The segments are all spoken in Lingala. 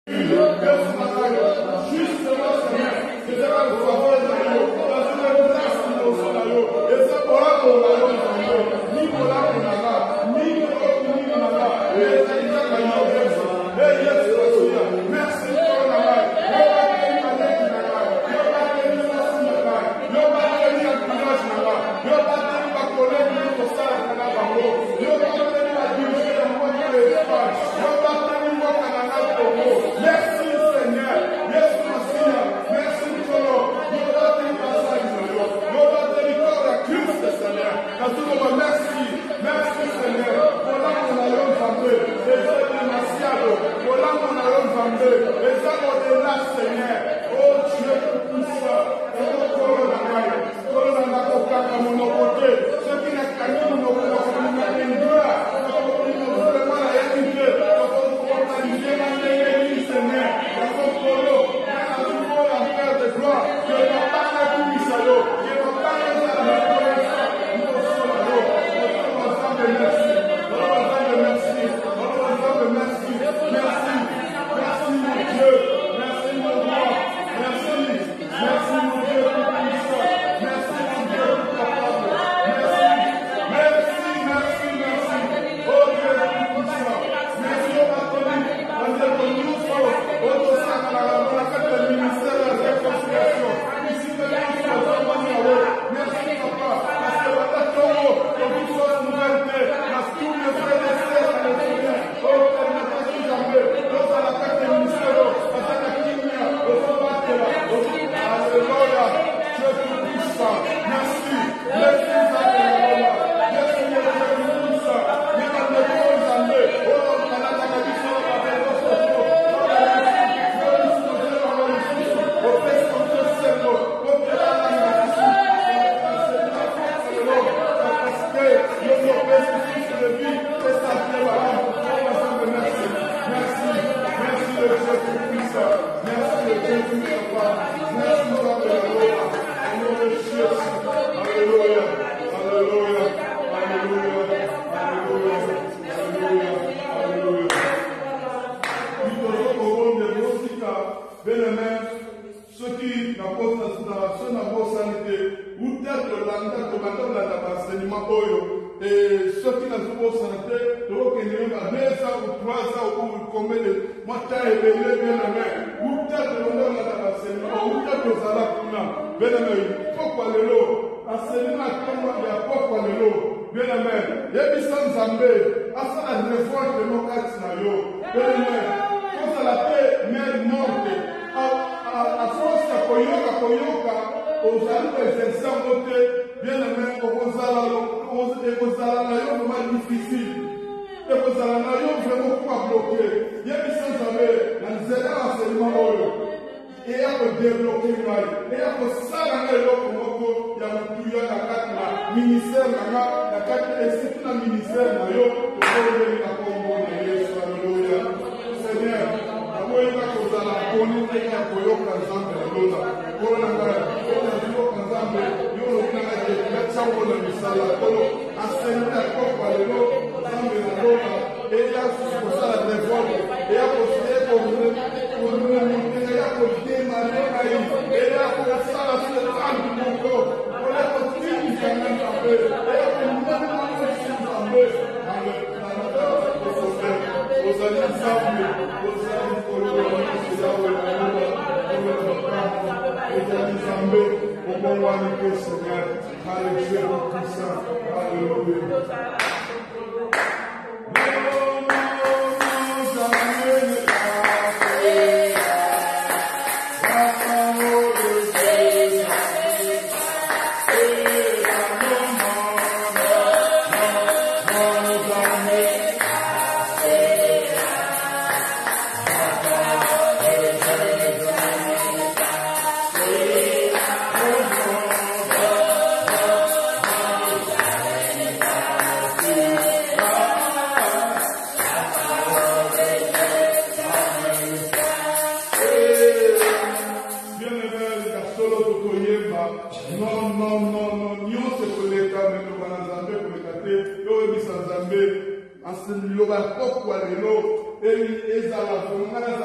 Loba pokwa lelo ezala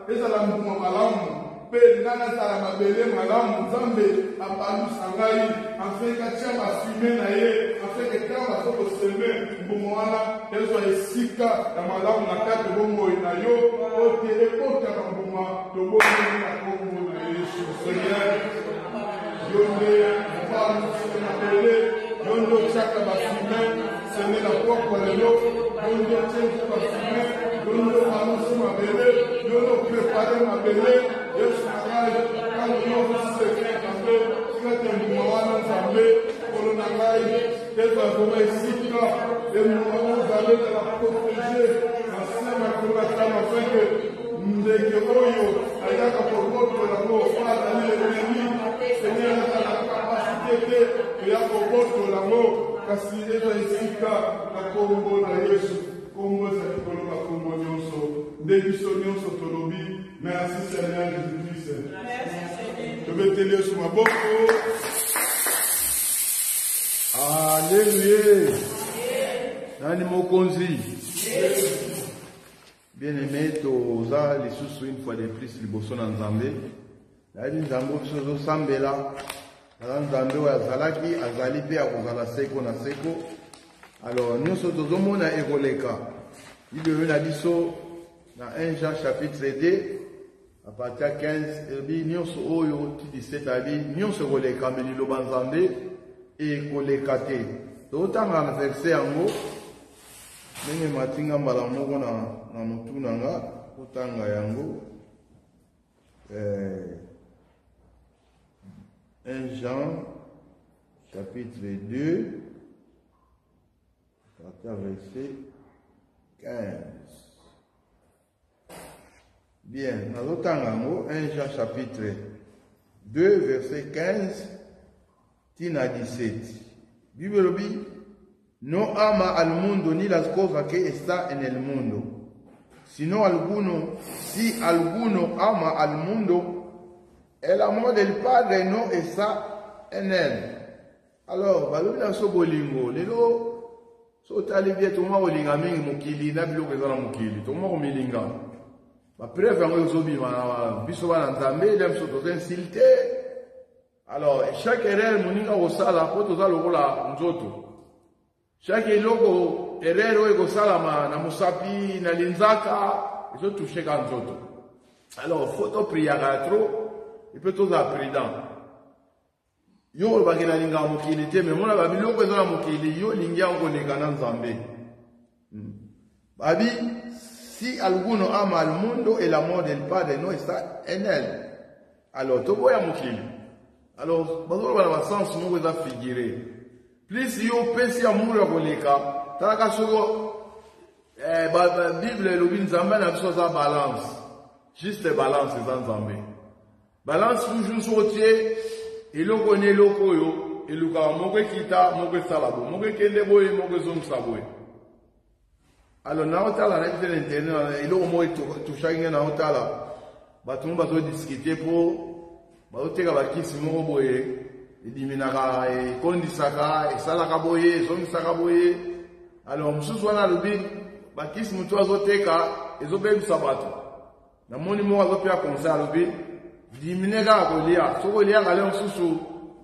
ezala mbuma malamu pe nana sala mabele malamu nzambe apalusa ngai afeka tia bafime na ye afeka ntango bazokoseme mbuma wana ezwa esika ya malamu na kati bomoi na yo ote ekotaka mbuma tobomoi na kombo na Yesu Seigneur yonde apalusa mabele yondo tiaka bafime seme na poko lelo yondo tiaka bafime yondo alusa mabele yondo prepare mabele Yesu ngai kama yofu seke kambe kete mwana nzambe kono ngai keza koma isika mwana nzambe na protéger nasema kwa kama fenge ndege oyo ayaka popoto na mo fala ile nini senya na capacité ya popoto na mo kasi eza isika na kombo na Yesu kombo za koloba kombo nyonso ndebiso nyonso tolobi. Merci Seigneur Jésus-Christ. Je vais te lire sur ma bouche. Alléluia. Nani mokonzi. Bien-aimé, toza les sous une fois de plus liboso na Nzambe. Nani Nzambe sozo sambela. Nzambe wa zalaki azali pe akozala seko na seko. Alors nous sommes tozomona ekoleka. Il y a biso dans 1 Jean chapitre 2 à partir de 15, il dit nyonso oyo ti 17 ali nyonso koleka meli lo banzambe e koleka te. Totanga na verset yango nenge matinga mbala moko na mutu nanga kotanga yango 1 Jean chapitre 2 à partir verset 15. Bien, dans l'autre 1 Jean chapitre 2, verset 15, tina 17. Bible dit, no ama al mundo ni las cosas que está en el mundo. Sino si alguno ama al mundo, el amor del Padre no está en él. Alors, balobina so bolingo, lelo so talibia tuma bolinga mingi mukili na bilo kezala mukili, tuma ko milinga. Ma preuve yango ezobima biso bana Nzambe dem so toza insulté. Alors chaque erreur moninga kosala po toza lokola nzoto. Chaque eloko erreur oyo ekosalama na mosapi na linzaka ezotouche ka nzoto. Alors faut to priaka trop et peut toza prudent. Yo bakena linga mokili te mais mona ba biloko ezala mokili yo lingia okoleka na Nzambe. Babi si alguno ama al mundo, el amor del Padre no está en él. Alors, tout le monde est alors, bazolo bana sens mo weza figure. Plus yo pesi amour ya koleka, talaka soko Bible lo binzamba na biso za balance. Juste balance za Nzambe. Balance toujours sortie eloko ne loko yo, eluka moko kita, moko salabo, moko kende boye, moko zomsa boye. Alors, na otala na été l'internet, il au moins tout chacun na otala. Tout le monde va discuter pour bateka bakisi moko boye, ediminaka e kondisaka e salaka boye, zomisaka boye. Alors, mususu wana lobi bakisi mutu azoteka ezobebisa bato. Na moni mo azopia konsa lobi dimineka kolia, soko lia kale mususu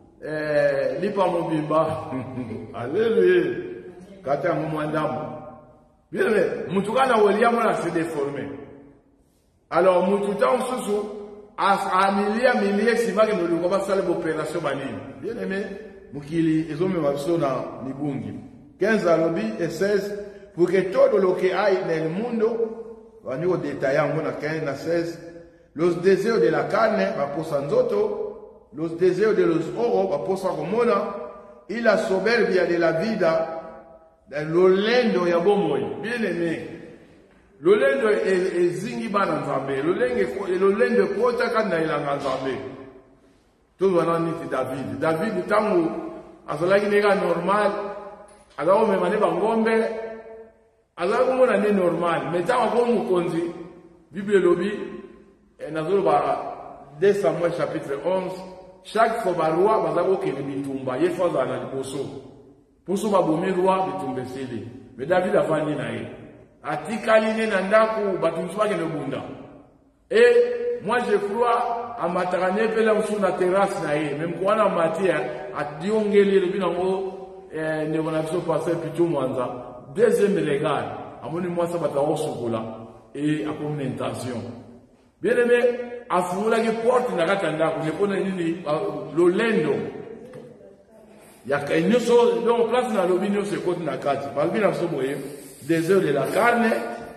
lipa mobimba. Alléluia. Kata ngomwandamu. Bien, mais Moutoukana William s'est déformé. Alors, Moutouta Moussou, à milliers, si mal que nous avons fait l'opération Baline. Bien aimé, Moukili, ils ont mis dans Nibungi. 15 alobi et 16, pour que tout le qui aille dans le monde, au niveau détaillant, on a 15 à 16, los deseos de la carne, va pour Sanzoto, los deseos de los ojos, va pour Sakomona, y la soberbia de la vida, lolendo ya bomoi bien aimé lolendo ezingi bana Nzambe lolendo kota kana ilanga Nzambe to wana niti David tangu azalaki nega normal azao memane bangombe azao mona ne normal metawa ko mukonzi Bible lobi nazolo ba 2 Samuel chapitre 11 chaque fois barua bazako kene bitumba yefaza na liboso. Pour ce babomi roi bitumbe sele. Mais David a fandi na ye. Atikali ne na ndaku batumswa ke bunda. Et moi je crois à Matarane pela sur la terrasse naïe, même quand on a matière à Diongeli le binango ne on a besoin passer plutôt Mwanza. Deuxième regard, à mon moi ça va t'avoir chocolat et à comme intention. Bien aimé, à fumula qui porte na katanda ko ne kona nini lo lendo. Ya kainyo so donc place na lobinyo se côté na kati. Par bien so moye des œufs de la carne,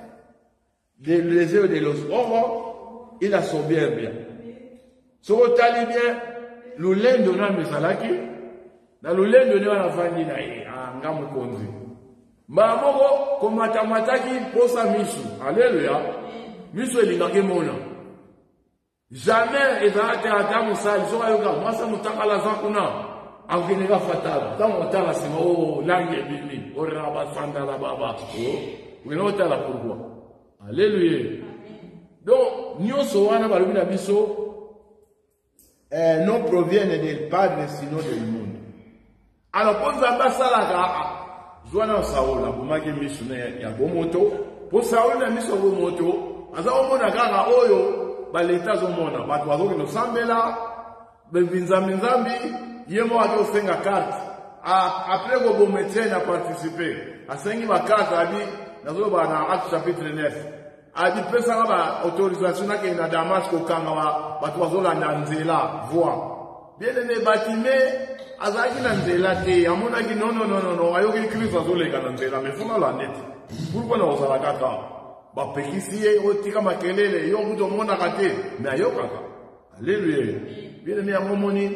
des œufs de los ojos et la soberbia. So otali bien lo lendo na mesalaki na lo lendo ne wana vandi na ye ngamu konzi. Mbamoko komatamataki posa misu. Alléluia. Misu elingake mona. Jamais ezalaki ata musali soka yoka mwasa mutakala zakuna akineka fatala tango tala sima o langue bibi o raba sandala baba o wino tala pourquoi. Alléluia. Donc nyonso wana balobi na biso non proviene del Padre sino del mondo. Alors pour nzamba salaka Joana Saola, bumaki misu ya bomoto, pour Saola na miso bomoto, aza omona kaka oyo baleta zomona, batu bazoki no sambela, bevinzambi, yemo azo senga carte. Après go bometre na participer, asengi ba carte abi nazo ba na Acte chapitre 9. Abi pesa ba autorisation na ke na Damasco kanga batu bazolanda nzela voix. Bien aimé Batime azaki na nzela te amonaki non ayoki Kristo azoleka na nzela mais funa la net pourquoi na ozala kaka bapekisi ye otika makelele yo kuto monaka te mais ayokaka. Alléluia. Bien aimé yango moni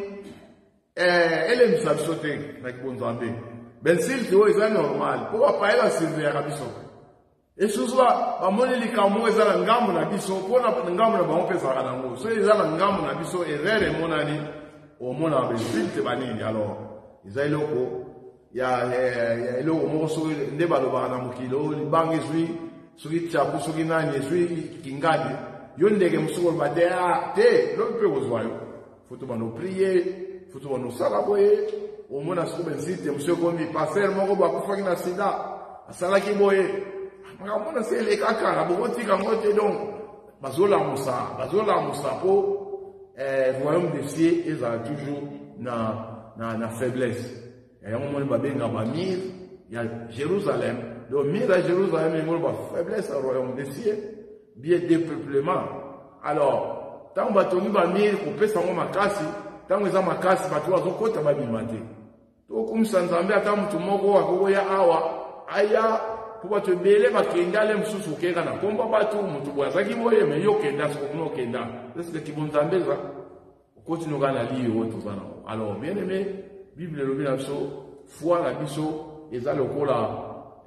elemisa biso te na kibonzambe bensil te oyo eza normal po bapayela surveillaka biso esusuwa bamoni likambo ezala ngambo na biso mpona ngambo na bango mpe ezalaka nango so ezala ngambo na biso erreur emonani au monde en Brésil, c'est banni. Alors, ils ont il y a le mot sur les balobars dans mon kilo, les bangs sur les tchabous, sur les nani, sur les kingadi. Yon de game sur le batéa, te, l'on peut vous voir. Faut tout nous prier, faut tout nous salaboyer. Au monde à ce qu'on site, monsieur comme il passe, mon robot a fait un sida, à salaki boye. Mon c'est les caca, la bobotique en côté donc. Bazola Moussa, po. Royaume des cieux est toujours na faiblesse. Il y a un moment où il y a Jérusalem. Donc, Mir à Jérusalem, il y a une faiblesse au royaume des cieux. Bien dépeuplement. Alors, tant que tu vas Mir, on peut s'en makasi. Tant que tu as makasi, tu vas au côté de l'imité. Donc, comme ça, Nzambe, attends, tu m'as dit, awa, aya, pour te mêler, ma kenda, l'aime sous le kenda, combat pas tout, mon tout, ça qui moye, mais yo kenda, ce qu'on a kenda. C'est ce qui vont t'embêter, ça. Continue à lire tout ça. Alors, bien aimé, Bible le bien foi la biso, et ça le coup là,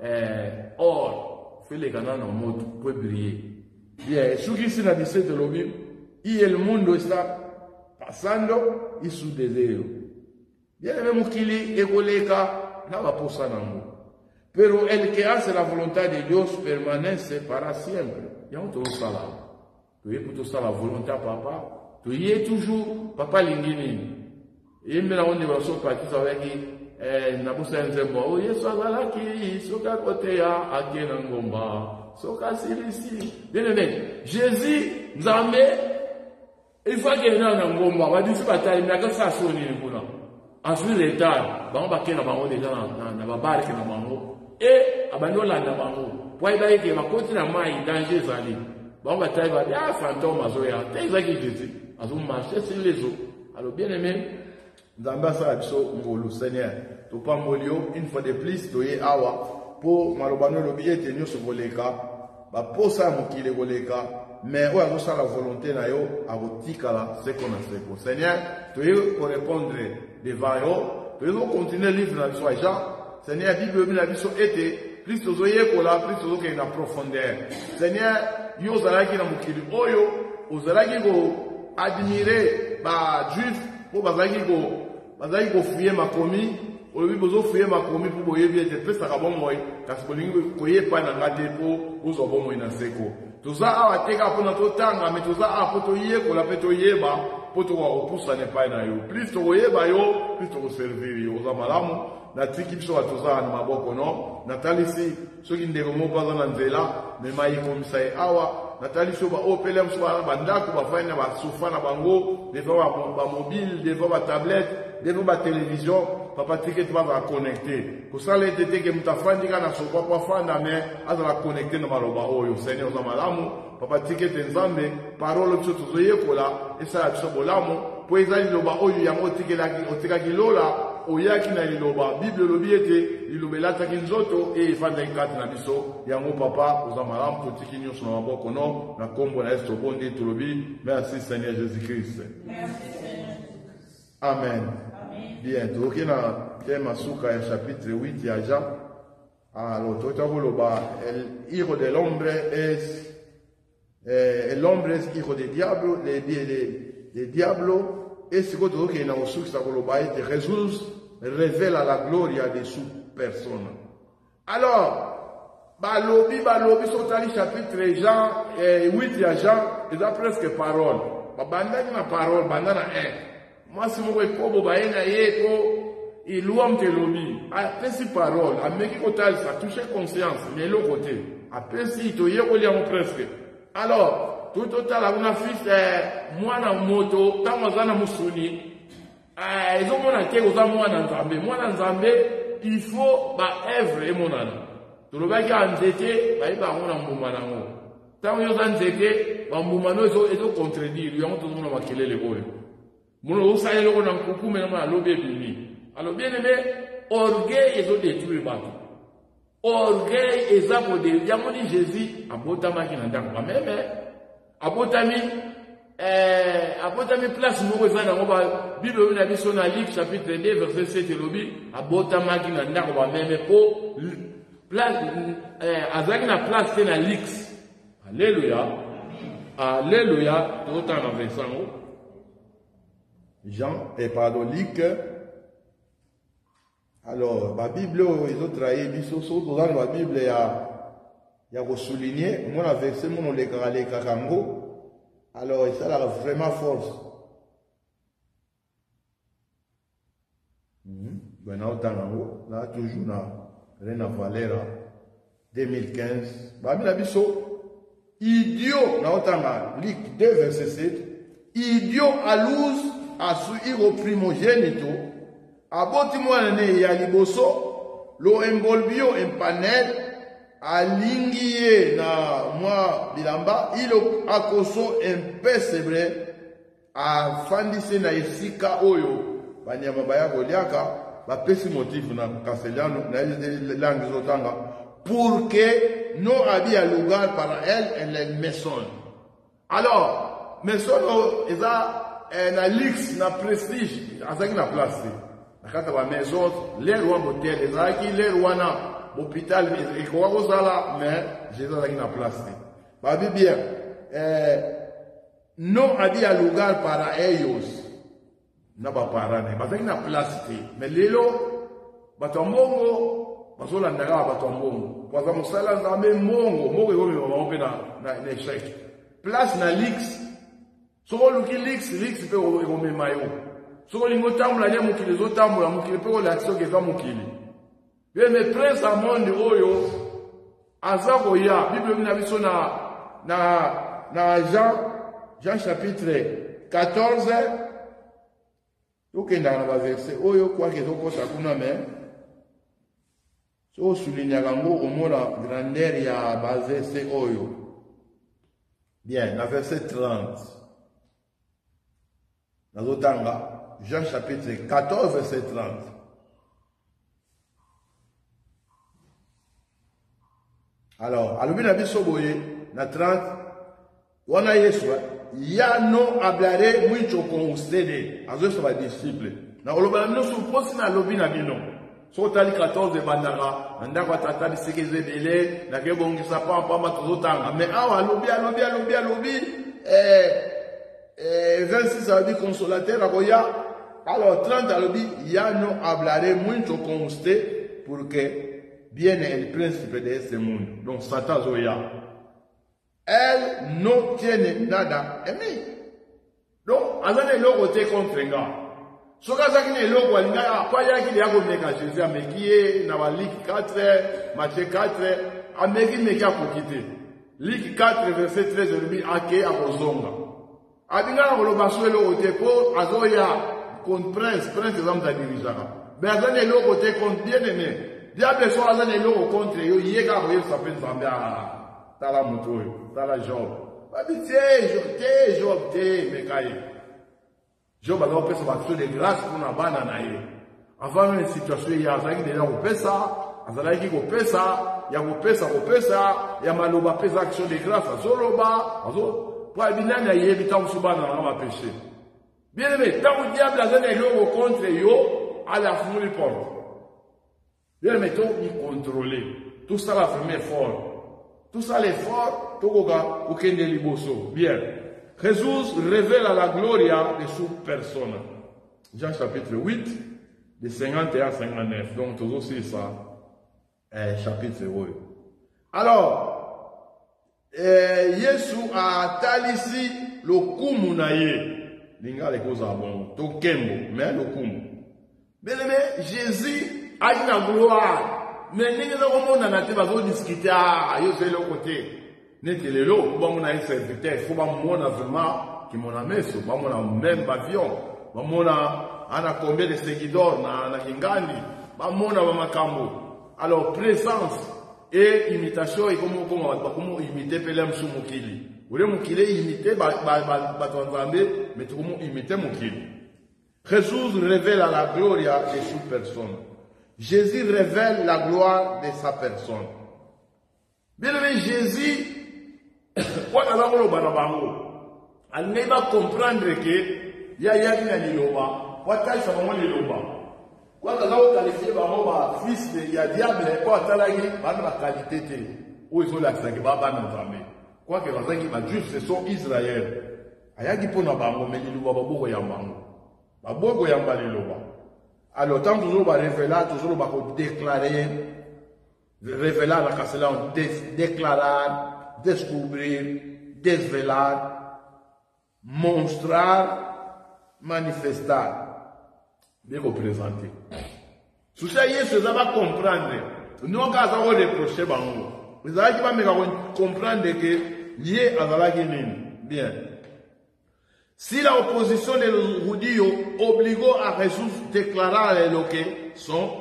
or, fait les canaux en mode pour briller. Bien, ce qui s'est dit de l'objet, y el mundo está pasando y su deseo. Bien aimé, Mukili, Egoleka, n'a pas pour ça non. Pero el que hace la voluntad de Dios permanece para siempre. Il y a un tout ça là. Tu es pour tout ça la volonté à papa. Tu y es toujours papa lingini. Et maintenant on est dans ce parti avec na busa nzembo. Oh Yesu azalaki soka kotea akena ngomba. Soka silisi. Bien aimé, Jésus Nzambe il faut que na ngomba ba disi batali na ka sa soni kuna. Ensuite l'état, ba on ba kena bango déjà na ba barke na bango. Et abandola na bango. Pour aider que ma continue à mai danger zali. Ba on ba taille ba ya fantôme azoya. T'exagis Jésus. Azou marcher sur les eaux. Alors bien aimé, Nzamba sa biso ngolu Seigneur. To pambolio une fois de plus to ye awa pour malobano lo billet tenir sur voleka. Ba posa mokile voleka. Mais on a ça la volonté na yo a botikala ce qu'on a fait pour Seigneur. To ye pour répondre devant yo. To ye continuer livre na biso Jean. Seigneur Bible na biso été plus to zoye kola plus to zoke na profondeur. Seigneur yo zalaki na mokili oyo ozalaki go admirer ba juif pour bazaki go fuyer makomi olobi bozo fuyer makomi pour boyebi ete pesa ka bomoi kasi kolingi koyepa na ngate po ozo bomoi na seko toza awa teka pona totanga mais toza awa po toyekola pe toyeba po toka kopusana epai na yo plus tokoyeba yo plus tokoservir yo oza malamu natiki biso toza na maboko no natalisi soki ndeko moko aza na nzela me mayikomisa ye awa natali so ba opelem so ba ndako ba fanya ba sofa na bango devant ba mobile devant ba tablette devant ba télévision papa ticket ba va connecter ko sala tete ke mutafandi kana so papa fanda me azala connecter na maloba oyo seigneur za malamu papa ticket nzambe parole tso tso yekola esa tso bolamu po ezali loba oyo yango tikelaki otikaki lola oyaki na liloba bible lobi ete lilobelataki nzoto e efandaki kati na biso yango papa oza malamu totiki nyonso na maboko no na kombo na yesu tobondi tolobi merci seigneur jésus christ. Amen. Bien, toki na tema suka ya chapitre 8 ya Jean. Alors totavoloba el hijo del hombre es el hombre es hijo del diablo, del diablo. Es que todo que na usuka koloba ete Jesús révèle la gloria de su persona. Alors, balobi sotali chapitre Jean 8 ya Jean, c'est presque parole. Bandani na parole, bandana 1. Moi si mo ko ba ena ye ko iluam te lobi. A pesi parole, a meki ko tal ça toucher conscience, mais le côté. A pesi to ye ko liam presque. Alors, tout total a una fils mwana moto, tamazana musuni. Ils ont mon que aux amours en Zambé, il faut ba œuvre et mon âme. Tout le monde qui a endetté, bah il va on a moumanango. Tant que vous endetté, bah moumano ils ont contredit, ils ont tout le monde a maquillé les boys. Mon osa est là on a coucou mais on a lobé bini. Alors bien aimé, orgueil ils ont détruit le bateau. Orgueil ils ont détruit. Il y a mon dit Jésus, abotama qui n'a pas même, abotami. Abotami place moko za na ngoba Bible na biso na Luc chapitre 2 verset 7 lobi abotama ki na ndako ba meme po place azaki na place te na Lix. Alléluia. Alléluia. Tout en verset Jean et pardon Luc. Alors la Bible ils ont trahi biso so dans la Bible ya ko souligner mon verset mon le kango. Alors, ça a vraiment force. Ben, là, toujours, Reina Valera, 2015. Babi la biso, idiot, Luc 2, verset 7. Idiot à l'ous, à suivre au primogénito, à botimouane ya liboso, lo embolbio empanel, alingiye na mwa bilamba ilo akoso impesebre afandise na esika oyo banyama baya koliaka bapesi motif na castellano na langue zotanga pour que non habia lugar para elle est maison. Alors maison eza na luxe na prestige azaki na place na kata ba maison les rois motel ezaki les rois na hôpital et quoi que ça mais Jésus a une place. Bah bien, non a dit à lugar para ellos. N'a pas parlé, parce qu'il y a une place. Mais l'élo, batombongo, parce qu'on a batombongo. Parce qu'on a là même mongo est na échec. Place na lix. Soko luki lix peut remettre maillot. Soko lingo tamula les mukili zo tamula mukili peut l'action que va mukili. Bien, mais prince à monde oyo azako ya Bible na biso na Jean chapitre 14 okenda na verset oyo kwa ke tokosa kuna mais so souligner yango omona grandeur ya verset oyo. Bien, na verset 30 nazotanga Jean chapitre 14 verset 30. Alors, alobi na biso boye na 30 wana Yesu ya no hablaré mucho con ustedes azo ba disciple na oloba na so posi na lobi na bino so tali 14 bandaka ndako tata bisekeze bele na ke bongisa papa matozotanga mais awa alobi 26 a dit consolateur akoya. Alors 30 alobi ya no hablaré mucho con ustedes porque viene el príncipe de este mundo. Donc Satan Zoya. Elle no tiene nada en mí. Donc, azane logo te contre nga. Soka zaki ne logo alinga apa yaki de yako meka Jésus amekie na Luc 4, Matthieu 4, ameki meki akokite. Luc 4, verset 13, il dit, ake akozonga. Abinga koloba so elo ote po azoya contre prince ezam za dirijaka. Mais azane elo ote contre bien aimé. Diable so azane elo contre yo yeka ko yesa pe nzambe a tala muto yo, tala Job. Ba bi Job te mekaye. Job a pesa ba de grâce pour na bana na ye. Avant une situation ya azaki de ko pesa, azalaki ko pesa, ya ko pesa, ya maloba pesa action de grâce azoloba, azo pour abinana yebi tant subana na ma péché. Bien aimé, tant que diable a donné l'eau contre yo, à la fumée porte. Bien aimé, tout y contrôler. Tout ça la fumée fort. Tout ça l'effort, tout goga, aucun liboso. Bien. Jésus révèle à la gloria de sa personne. Jean chapitre 8, de 51 à 59. Donc, tout aussi ça, chapitre 0. Alors, Yesu a talisi lokumu na ye. Linga les causes bon. To kembo, mais lokumu. Bien aimé, Jésus a une gloire. Mais n'est pas comme on a été bazo discuter à yo c'est le côté. N'est que le lot, bon on a un serviteur, il faut pas mon vraiment qui mon ami, so pas mon même avion. Ba mona ana combien de seguidors na Kingani, ba mona ba makambo. Alors présence et imitation et comment imiter pelem sou mokili. Ule mokili imiter batonzambe mais comment imiter mokili. Jésus révèle à la gloria de sa personne. Jésus révèle la gloire de sa personne. Bien aimé Jésus quoi dans la bana bango. Elle ne va comprendre que ya na liloba. What else va liloba. Quand on a qualifié par fils de diable, quand on a dit la qualité de où ils ont l'accès qui va pas nous amener. Quoi que les gens qui juste ce sont Israël. Aya qui pour nous bango mais ils nous va beaucoup yambango. Ba beaucoup yambali loba. Alors tant toujours va révéler, toujours va déclarer, révéler la cassela, déclarer, découvrir, dévoiler, montrer, manifester. Bien représenté. Sous ça, Yesu va comprendre. Nous, quand on reproche, vous allez comprendre que lié à la guénin. Bien. Si la opposition des Judios oblige à Jésus déclarer les que sont,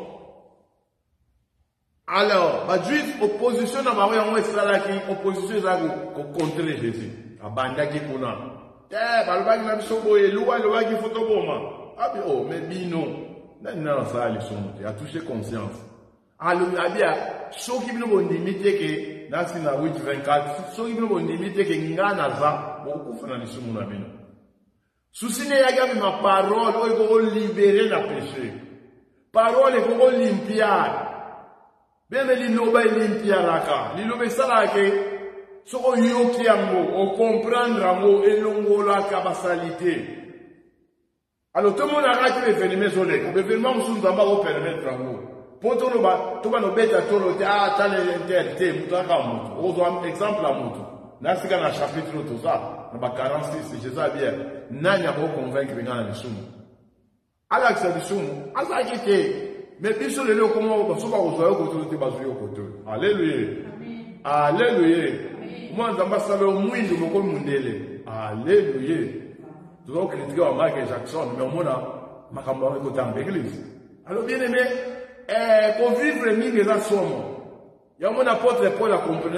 alors, la juif opposition n'a pas eu opposition contre Jésus. Abandaki kuna. Balbaki na bisobo eluwa eluwa ki photoboma. Ah bien, oh, mais bino, n'a ça les sont, a touché conscience. Alors, abia, ceux qui nous ont limité que, dans ce 8-24, ceux qui nous ont limité que ngana za, beaucoup font dans les soumons bino. Souci n'est pas ma parole, il faut libérer la péché. Parole, il faut limpiar. Bien, mais l'inoba limpiar la ka. L'inoba salake, ce qu'on yoki yango, on comprendre yango, et l'ongo la kabasalité. Alors tout le monde a raté l'événement sur les l'événement nous sommes d'abord au permettre yango. Pour tout le monde, tout le monde bête à tout le ah t'as l'intérêt, mutaka mutu. On exemple à mutu. Nasika na chapitre tout ça, na 46, Jésus a bien. Nanya ko convaincre ngana bisumu. Ala kisa bisumu, asa kite. Mais biso le lo comment ba so ba ozoyo ko to te bazu yo ko to. Alléluia. Alléluia. Moi nzamba salo mwindu moko mundele. Alléluia. Tu dois critiquer Michael Jackson, mais au moins, ma camarade est côté en l'église. Alors, bien aimé, pour vivre les mines des assommes, il y a mon apôtre Paul a compris,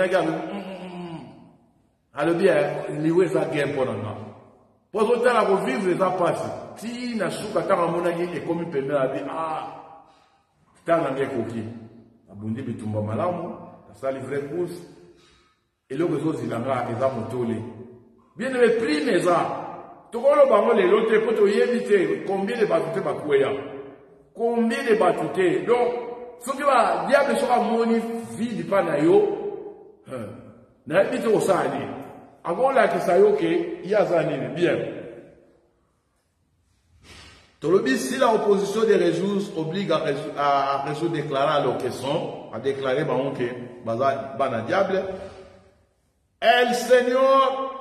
alors bien, l'oué ça gagne pour nous. Pour autant, pour vivre les apasses, si n'a souka tant à mon avis, et comme il permet à dire, ah, tant à bien coquille, à Bundi Bitumba Malamu, ça livre pousse, et le réseau, il a un amotolé. Bien aimé, pris mes arts. Tokolo bango les lote poto yebite combien de batute bakuya combien de batute donc ce qui va diable sera moni vide pana yo na bite osani avant la kisayo ke yazani bien tolobi si la opposition des Jésus oblige à Jésus déclarer alors que sont à déclarer bango ke baza bana diable el Seigneur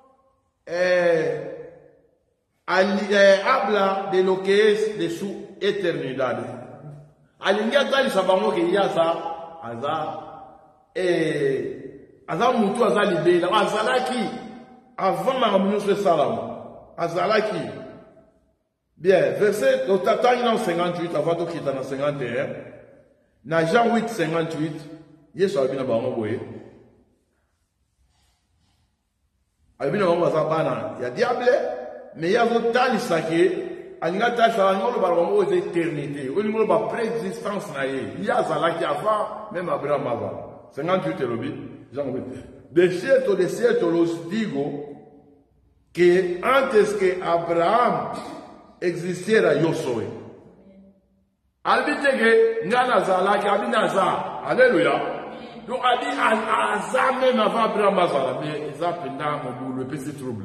habla de lo que es de su eternidad. Alingia kali sabango que ya sa aza aza mutu aza libela azalaki avant makambo nyonso esalama azalaki bien verset totangi na 58 avant tokita na 51 na Jean 8 58 Yesu alobi na bango boye alobi na bango aza bana ya diable mais ye azotalisa ke alinga talisa bango oloba bango oyo eza éternité olingi oloba préexistence na ye ye azalaki avant même Abraham avant 58 elobi Jean 8 de cierto los digo que antes que Abraham existiera yo soy. Albitege ngana zalaki abinaza. Alléluia. Donc abi aza même avant Abraham azala mais eza penda mo le petit trouble.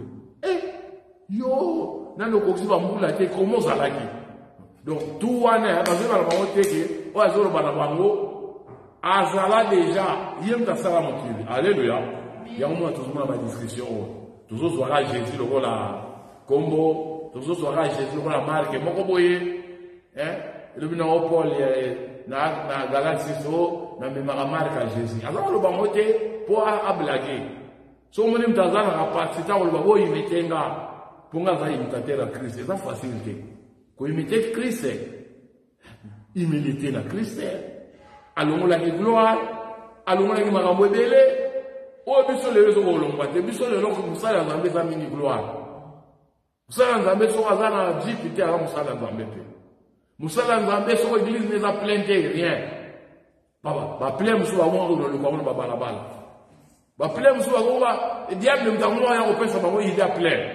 Yo na le koksi ba mbula te comment zalaki. Donc tout wana parce que ba ba oteke o azolo bana bango azala déjà yem ta sala mokili. Alléluia. Ya mo tozuma ba discussion. Toujours soira Jésus le voilà combo toujours soira Jésus le voilà marque moko boye le bina o Paul na Galatie so na me marque Jésus alors le bangote pour ablaguer so moni mtazana kapasita le babo imitenga ponga za imitatera Christ c'est facile ko imiter Christ humilité na Christ alongo la gloire alongo la makambo ebele o biso le rezo kolongwa te biso le loko musala nzambe za mini gloire musala nzambe so azana jipite ala musala nzambe te musala nzambe so église ne za plainte rien baba ba plein musu ba mo no le kwa ba bala ba plein musu ba diable mtango ya kopesa bango idée plein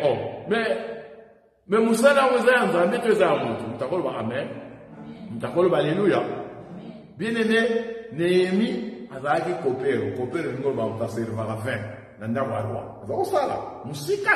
mais musala oza nzambe te za mutu mtakolo ba amen mtakolo ba alléluia bien aimé Néhémie azalaki kopero ngo ba utaservara 20 na ndako ya roi azosala musika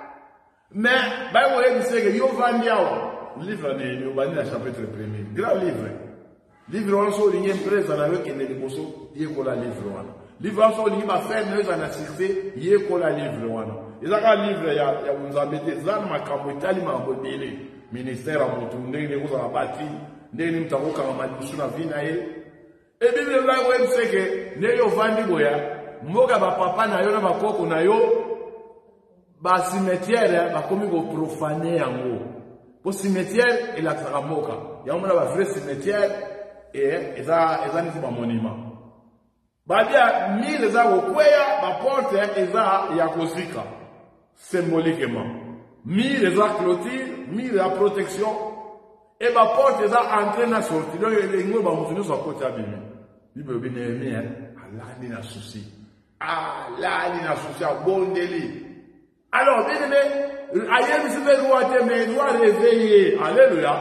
mais ba wo ebiseke yo vandiawa livre ne yo bani na chapitre 1er grand livre wana so linye empresa na yo kende liboso yekola livre wana livre wana so linye bafere na yo na succès yekola livre wana ezaka livre ya bunzambe te eza na makambo etali makambo ebele ministère ya motu ndenge ekozala bati ndenge mutakokanga malibusu na vi na ye et bien le là où c'est que ne yo vandi boya mboka ba papa na yo na ba koko na yo ba cimetière ba komi ko profaner yango po cimetière et la tramoka ya mona ba vrai cimetière et eza ni ba monument ba dia mille za okweya ba porte eza ya kozika symboliquement mille za clôture mille la protection et ma porte est entrée dans la sortie. Donc, les gens vont continuer sur la côte à Bimi. Bible est bien aimé, Allah n'a pas souci. Allah n'a pas souci, à bon délit. Alors, bien aimé, ailleurs, je vais doit réveiller. Alléluia.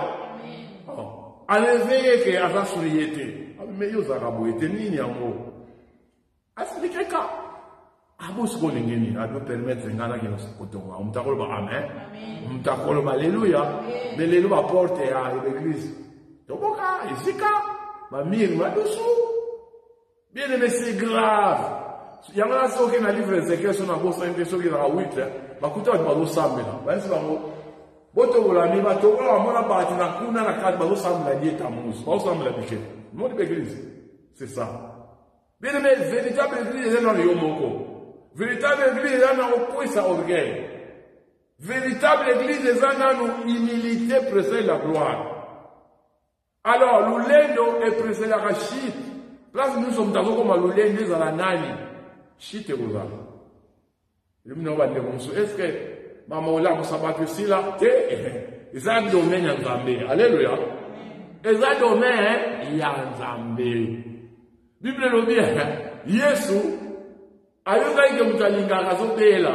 À réveiller que à la souriété. Mais yo zarabo était ni ni amour. Est-ce que cas? Abo ce qu'on l'ingénie, à nous permettre de gagner notre coton. On t'a collé amen. On t'a collé alléluia. Mais les lois portent à l'église. Donc, ici, ma mire, ma dessous. Bien aimé, c'est grave. Il y a un qui a livré ces questions à vos 5 questions qui est à 8. Ma couteau est pas au samedi. Ben, c'est pas bon. Boto la mi, ma togo, la mona partie na kuna na carte, bazo samedi la diète à mousse. Pas au samedi la piquet. Non, l'église. C'est ça. Bien aimé, véritable église est dans le yomoko. Véritable église est dans le sa orgueil. Véritable église est dans l'humilité précède la gloire. Alors, l'ulendo est précède la rachid. Place nous sommes dans comme l'ulendo à la nani. Chite goza. Le mino va dire comme ça. Est-ce que maman ola mo sabato si là? Et ça domaine en Zambé. Alléluia. Et ça domaine en Zambé. Bible le dit. Yesu ayoka ike mutalinga kazobela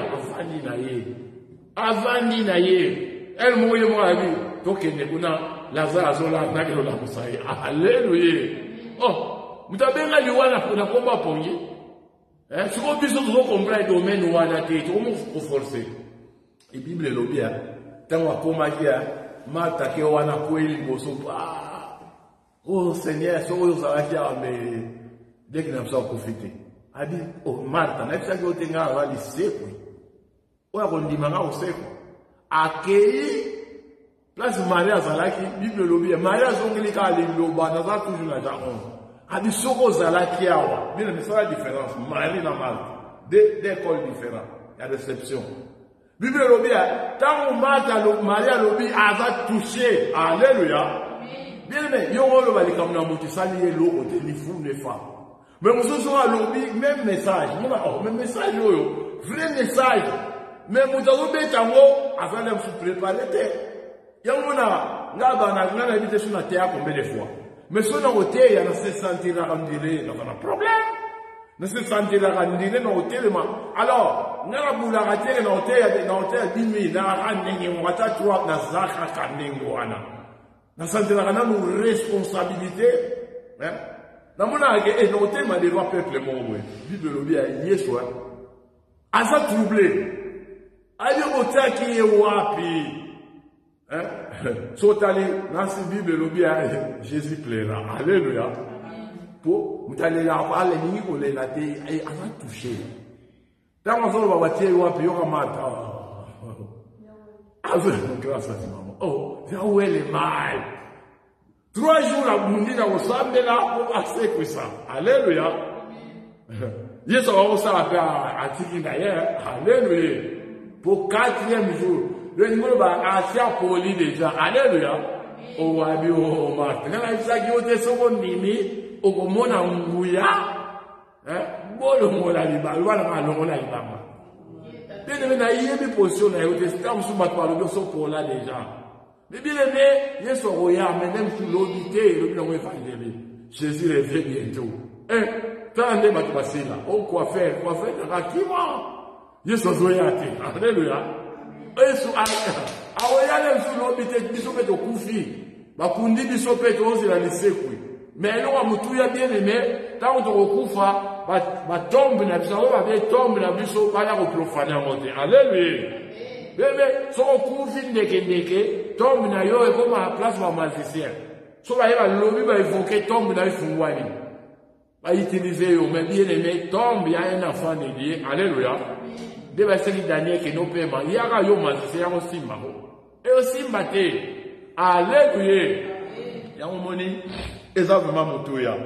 avandi na ye el moye mo abi tokende kuna Lazare azola nakelo la kusaye. Alléluia. Oh, mutabenga liwana kuna komba pongi. Siko biso zo comprendre domaine wana te to mo forcer. Et Bible le bien. Tango akoma kia mata ke wana kweli boso. Oh Seigneur, so yo zalakia mais dès que nous avons profité. A dit, oh Martha, n'a pas dit que va li seko. O ya kondimanga o seko. Akei place Maria zalaki Bible lobi Maria zongeli ka li loba na za toujours na Jean 11. A dit soko zalaki awa. Bien mais ça la différence Marie na Martha. Deux écoles différentes. Il y a déception. Bible lobi, tant que Maria lobi a touché. Alléluia. Bien aimé, il y a un peu de temps qui s'allie l'eau au téléphone des femmes. Mais nous sommes lobi, même message. Même message, vrai message. Mais nous avons des temps avant de se préparer. Il y a un habité sur la terre combien de fois. Mais si on a ôté, il y a se sentir rendiré, on a un problème. Ne se sentir rendiré, on a ôté le mal. Alors, on a la raté, on a ôté, on a ôté, 10 000, on a ôté, on a ôté, on a ôté, on a sentir une responsabilité. Dans mon âge, on a ôté, on a des rois peuple, mon Bible le dit, il y a soit. À ça troublé. Allez, ôté qui est wapi. Sautali, dans cette Bible, Jésus plaira. Alléluia. Pour vous allez là, parler, vous allez là, et avant de toucher. Dans mon sol, on va tirer, on va payer, on va grâce à maman. Oh, c'est où elle est mal. 3 jours, la boundi, dans le sable, là, pour accéder à ça. Alléluia. Il y a ça, on s'en fait à Tiki d'ailleurs. Alléluia. Pour 4e jour. Le niveau va assez poli déjà. Alléluia. O wabi o marque. Quand il s'agit de secondes nimi, au comment on mouilla, bon le mot la liba, voilà ma longue la liba. Bien aimé, na yémi position na yote, c'est comme sous ma parole de son pour là déjà. Mais bien aimé, il y a son royaume, mais même sous l'audité, le bilan évangélique. Jésus revient bientôt. Tant de ma passé là, oh quoi faire, rakima. Il y a son royaume. Alléluia. Awoyale msuno bite bisope to kufi bakundi bisope to ozela lisekwi mais lo amutuya bien aimé tant to kufa ba tombe na biso ba be tombe na biso ba ya ko profaner mote. Alléluia. Bébé so kufi ndeke tombe na yo e comme à place ba magicien so ba yeba lobi ba évoquer tombe na ifungwani ba utiliser yo mais bien aimé tombe ya un enfant de Dieu. Alléluia. De verset Daniel qui nous paie, il y a un magicien aussi, et aussi maté. Alléluia. Il y a un moment, exactement, Moutouya.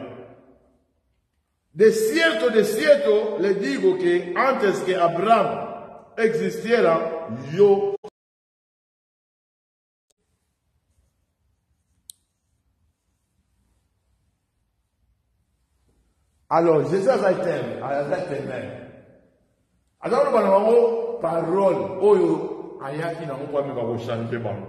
De cierto, le digo que antes que Abraham existiera, yo. Alors, Jésus a été alors, nous avons parole, oyo, ayaki na mwa mi va changer bon.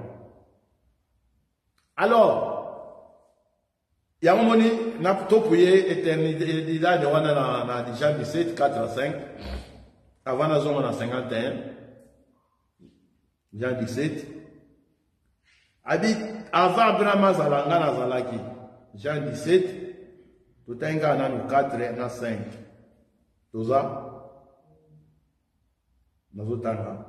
Alors, il y a un moment, nous avons topouillé éternité de wana na déjà 17, 4 à 5, avant la zone na 51, Jean 17. Habit avant Abraham Zalanga na Zalaki, Jean 17, tout un gars na 4 na 5. Tout ça. Nazotanga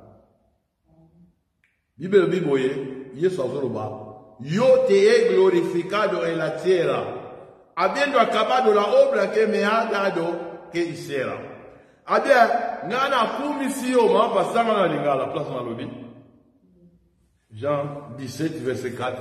Bible Biboye Yesu azoloba yo te he glorificado en la tierra habiendo acabado la obra que me ha dado que hiciera. Abia ngana kumisio ma pasanga na lingala place na lobi Jean 17 verset 4.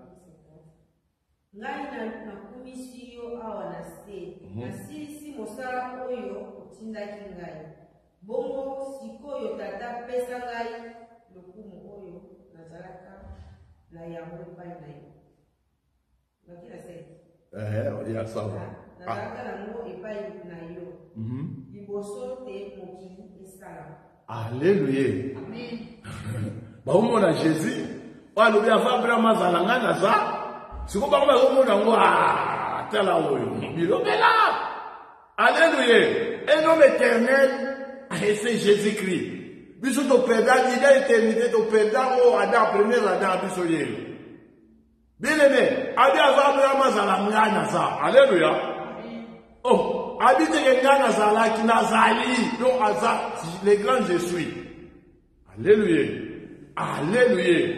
Ngai na kumisio awa na se na sisi mosala oyo otindaki ngai. Bongo sikoyo tata pesa ngai lokumu oyo nazalaka na yango epai na yo. Bakila se. Ya sawa. Nazalaka nango epai na yo. Liboso te mokili esala. Alléluia. Amen. Baumona Jésus. Walobi ava Abraham azalanga na za. Siko bakoma komona ngo tala oyo. Bilobela. Alléluia. Un homme éternel. Et c'est Jésus-Christ. Bisous to perdant, il a éternité to perdant au Adam, premier Adam, bisous yé. Bien aimé, Adam Abraham Zalamana ça. Alléluia. Oh, habite les grands Nazala qui Nazali, donc Aza, les grands je suis. Alléluia. Alléluia.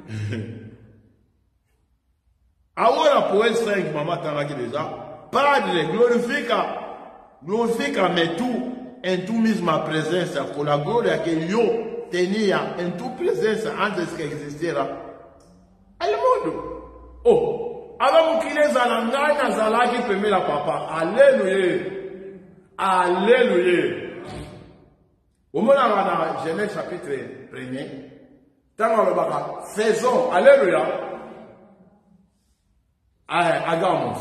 Ahora pour 5, maman t'en a déjà. Padre, glorifica mais tout. En tu misma presencia, con la gloria que yo tenía en tu presencia antes que existiera el mundo. Oh, avant qu'il les alangana zalaki primera papa. Alléluia. Alléluia. Au moins, dans Genèse chapitre 1er, faisons, alléluia, agamos.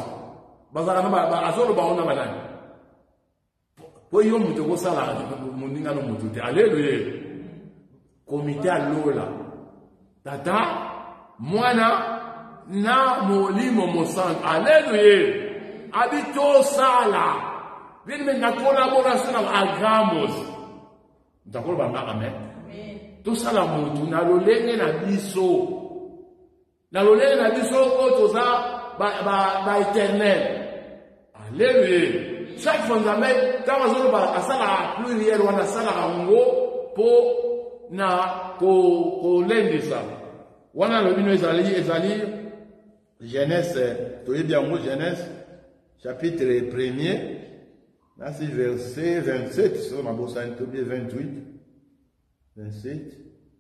Alléluia. Comité à l'ola. Tata, mwana, na molimo mosan. Alléluia. Habito sala. Vini na collaboration avec agamos. D'accord, amen. Tout ça la mutu na lolenge na biso. Na lolenge na biso ko toza ba éternel. Alléluia. Chaque fondament quand on va asala pluriel wana sala ngo po na ko lendisa. Wana lo bino ezali Genèse, tu bien mot Genèse chapitre 1er. Là, c'est verset 27, sur ma bosse, 28, 27.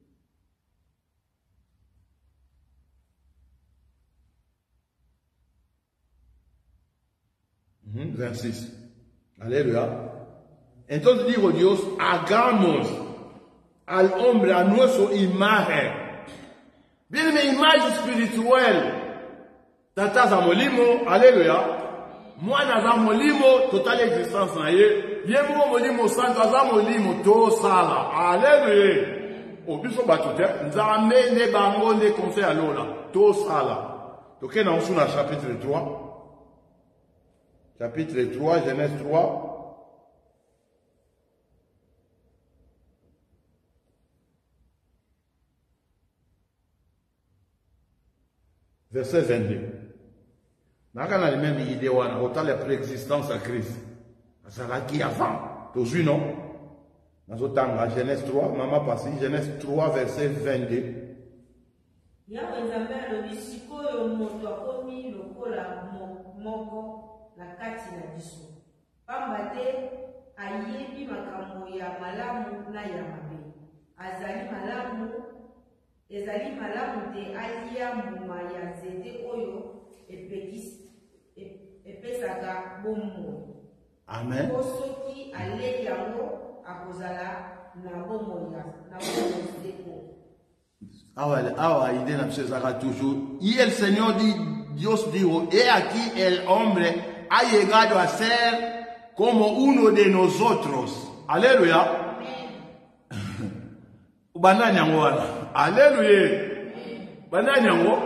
-hmm, 26. Alléluia. Entonces dijo Dios, hagamos al hombre a nuestra imagen. Viene mi imagen espiritual. Tata za molimo, aleluya. Mwana za molimo, total existence na ye. Yemo molimo santo za molimo to sala. Aleluya. Obiso batute, nzame ne bango ne conseil alola. To sala. Donc on est dans chapitre 3. Chapitre 3, Genèse 3. Verset 22. Dans la même idée, on a la préexistence à Christ. Ça va qui avant. Toujours non. Dans la Genèse 3, maman passé, Genèse 3, verset 22. Yahweh Nzambe alobi oyo moto akomi lokola moko na kati na biso. Pamba te ayebi makambo ya malamu na ya mabe. Ezali malamu te alia mbuma ya nzete oyo epesaka bomoi. Amen. Soki ale yango akozala na bomoi na bomoi. Ahora, idée n'a pas toujours. Y el Señor Dios dijo, he aquí el hombre ha llegado a ser como uno de nosotros. Aleluya. Banani yango. Aleluya. Banani yango.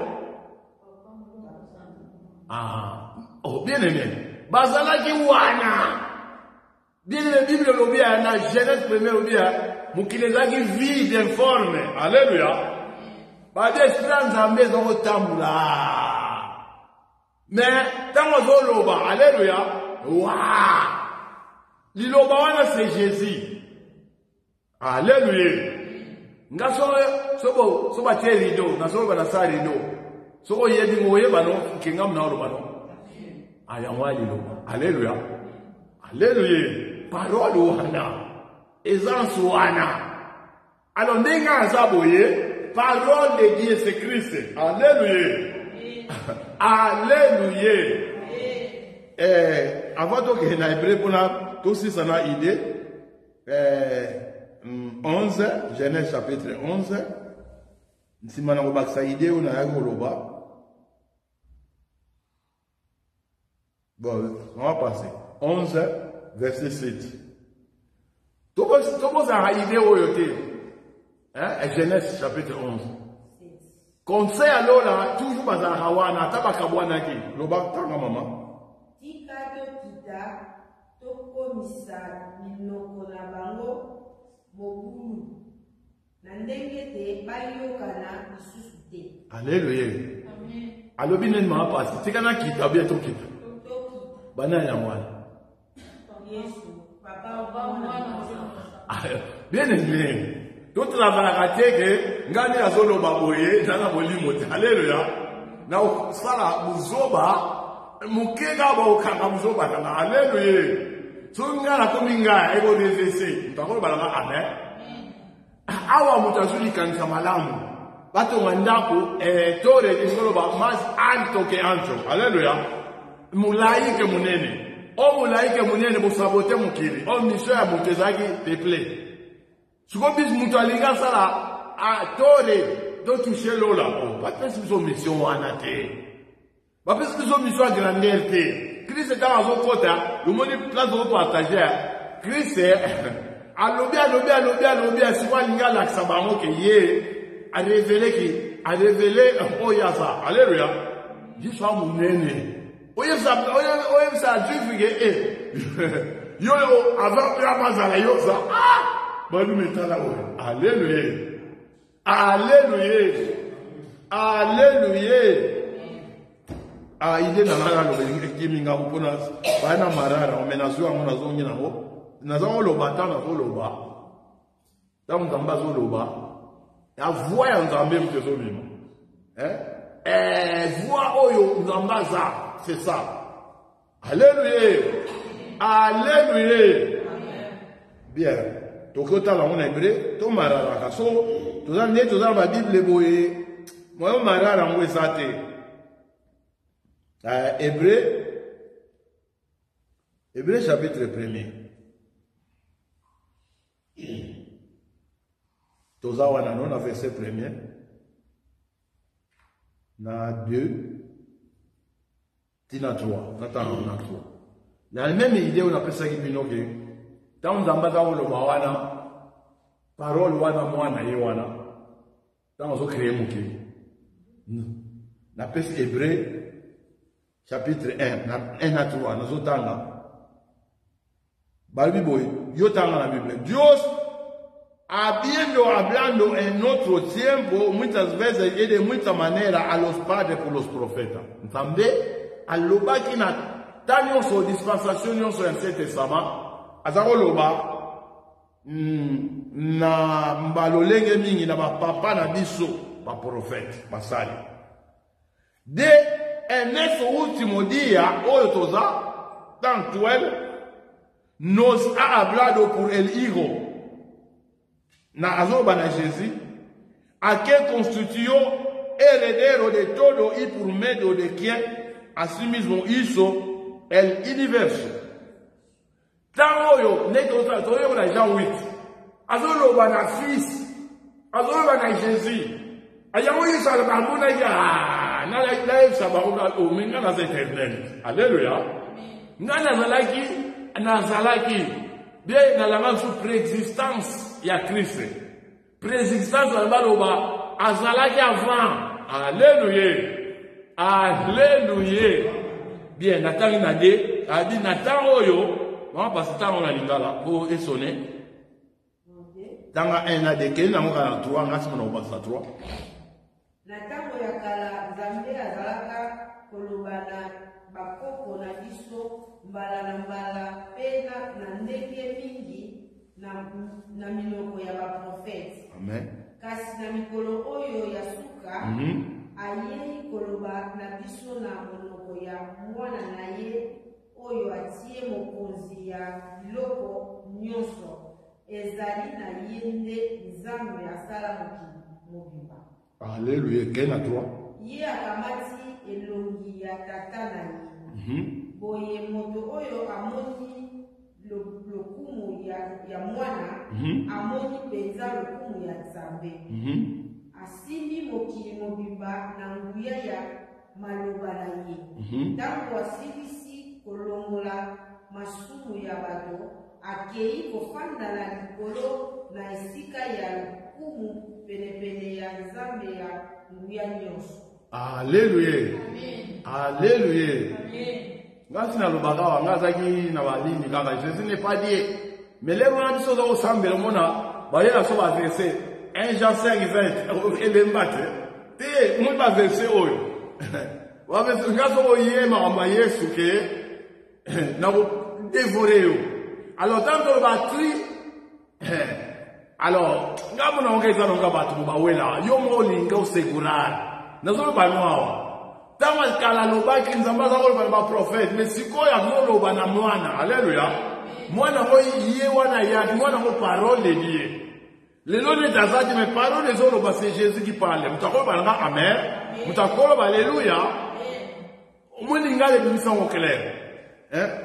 Oh, bien aimé. Bazalaki wana. Bien aimé, Bible lobia na Genèse 1er lobia. Mukilezaki vide informe. Alléluia. Ba des plans en maison au tambula. Mais tant loba. Alléluia. Waouh. Liloba wana c'est Jésus. Alléluia. Ngaso soba terido, ngaso ba na sarido. Soko yedi moye bano kingam na bano. Ayamwali loba. Alléluia. Alléluia. Parole wana. Essence wana. Alors ndenga azaboye, parole de Dieu c'est Christ. Alléluia. Alléluia. Avant que na hébreu pour la tout si ça na idée 11 Genèse chapitre 11 si mana ko baksa idée on a ngoloba. Bon, on va passer 11 verset 7. Tout le monde a idée au yoté. Genèse chapitre 11. Conseil alors là, toujours dans la hawana, tabakabwana ki. Loba tanga mama. Tika to kita, toko misa, minoko na bango, mobulu. Nandenge te, bayo kana, isusu te. Alléluia. Amen. Alobi nen ma passe. Tika na kita, bien to kita. Bana ya mwana. Yesu, papa, mwana. Bien aimé. Toute la vérité que ngani azolo baboye nana bolimo. Alléluia. Na sala muzoba mukega ba ukanga muzoba na alléluia. Sunga kominga ego desese. Mpakolo balanga amen. Awa mutazuli kanisa malamu. Bato ngandako tore ngolo ba mas anto ke anto. Alléluia. Mulaike munene. O mulaike munene bo sabote mukili. O misho ya mutezaki te plaît. Ce qu'on dit, Moutalinga, ça là, à Toré, de toucher l'eau là. Pas parce qu'ils ont mission à nater. Pas parce qu'ils ont mission à grandeur. Christ est dans un côté, le monde est place de partager. Christ est, à lobby, si moi, l'inga, l'axabamo, qui est, à révéler, oh, y'a ça. Alléluia. Dis sois mon aîné. Oh, y'a ça, Dieu, yo, avant, la mazala, yo, ça. Ah! Bon, nous mettons là, alléluia. Alléluia. Alléluia. Ah, il est dans la Kiminga, on a un marara, on a un zone, on a un lobata, on a un loba. Dans un bazo loba, et à voir un zambé, vous êtes au même. Voir Oyo, Zambaza, c'est ça. Alléluia. Alléluia. Bien. Donc, autant là, on est hébreu, tout marara. So, tout ça, tout ça, la Bible est boye. Moi, on marara, on est saté. Hébreu chapitre 1er. Toza wana non verset 1er. Na 2. Tina 3. Nathan on a 3. La même idée on appelle ça qui binoke. Dans zambaka on le wana. Parole wana mwana ye wana. Dans on créer muki. Na pes Hébreu chapitre 1 à 3, nous avons Dios hablando en otro tiempo, muchas veces y de mucha manera a los padres por los profetas. ¿Entendés? A lo que na tanyo so dispensation yo so en cet testament, azaro loba na mbalolenge mingi na ba papa na biso ba prophète basali. De en ese último día, hoy toza, dans 12, nos ha hablado por el Hijo, na azoba na Jesús, a quien constituyó heredero de todo y por medio de quien asimismo hizo el universo. Tan hoyo, neto otra, todavía una Jean 8, azoba na Fils, azoba na Jesús, allá hoy es al bambuna ya. Alléluia. Nazalaki. Bien, dans la main sous préexistence, il y a Christ. Préexistence, dans la main, Azalaki avant. Alléluia. Alléluia. Bien, Nathan Nade, a dit Nathan Oyo, on va passer tant on a l'ingala, pour sonner. Dans un ade, quel n'a pas la 3, on a pas la 3. Na tango ya kala Nzambe azalaka kolobana bakoko na biso mbala na mbala pena na ndenge mingi na minoko ya baprofete. Amen. Kasi na mikolo oyo ya suka ayei koloba na biso na monoko ya mwana na ye oyo atie mokonzi ya biloko nyonso ezali na ye nde Nzambe asala mobimba. Alléluia. Quel à toi? Ye akamati elongi ya tata na ye. Boye moto oyo amoni lokumu ya mwana, amoni penza lokumu ya Nzambe. Asimbi mokili mobimba na nguya ya maloba na ye. Tango asilisi kolongola masumu ya bato, akei kofanda na likolo na esika ya lokumu penepene ya Nzambe ya nguya nyonso. Alléluia. Alléluia. Amen. Ngasi na lobaka wa ngazaki na balini kaka Jésus n'est pas dit. Mais les gens qui sont au sambe le mona, ba yela so ba verset 1 Jean 5:20 et le mbate. Te mo ba verset oyo. Wa verset ngaso oyema ma Yesu ke na ko dévorer yo. Alors tant que ba tri alors ngamo na ongeza na ngabatu ba wela yo mo linga usegurar. Nazo ba nwa. Tango kala lobaki Nzambe azakoloba ba prophète mais sikoyo azoloba na mwana. Alléluia. Mwana mo yé wana ya mwana mo parole liée. Les noms de Tazadi mais parole les autres c'est Jésus qui parle. Mutakoloba nga amen. Mutakoloba alléluia. Omoninga le bimisa au clair. Hein?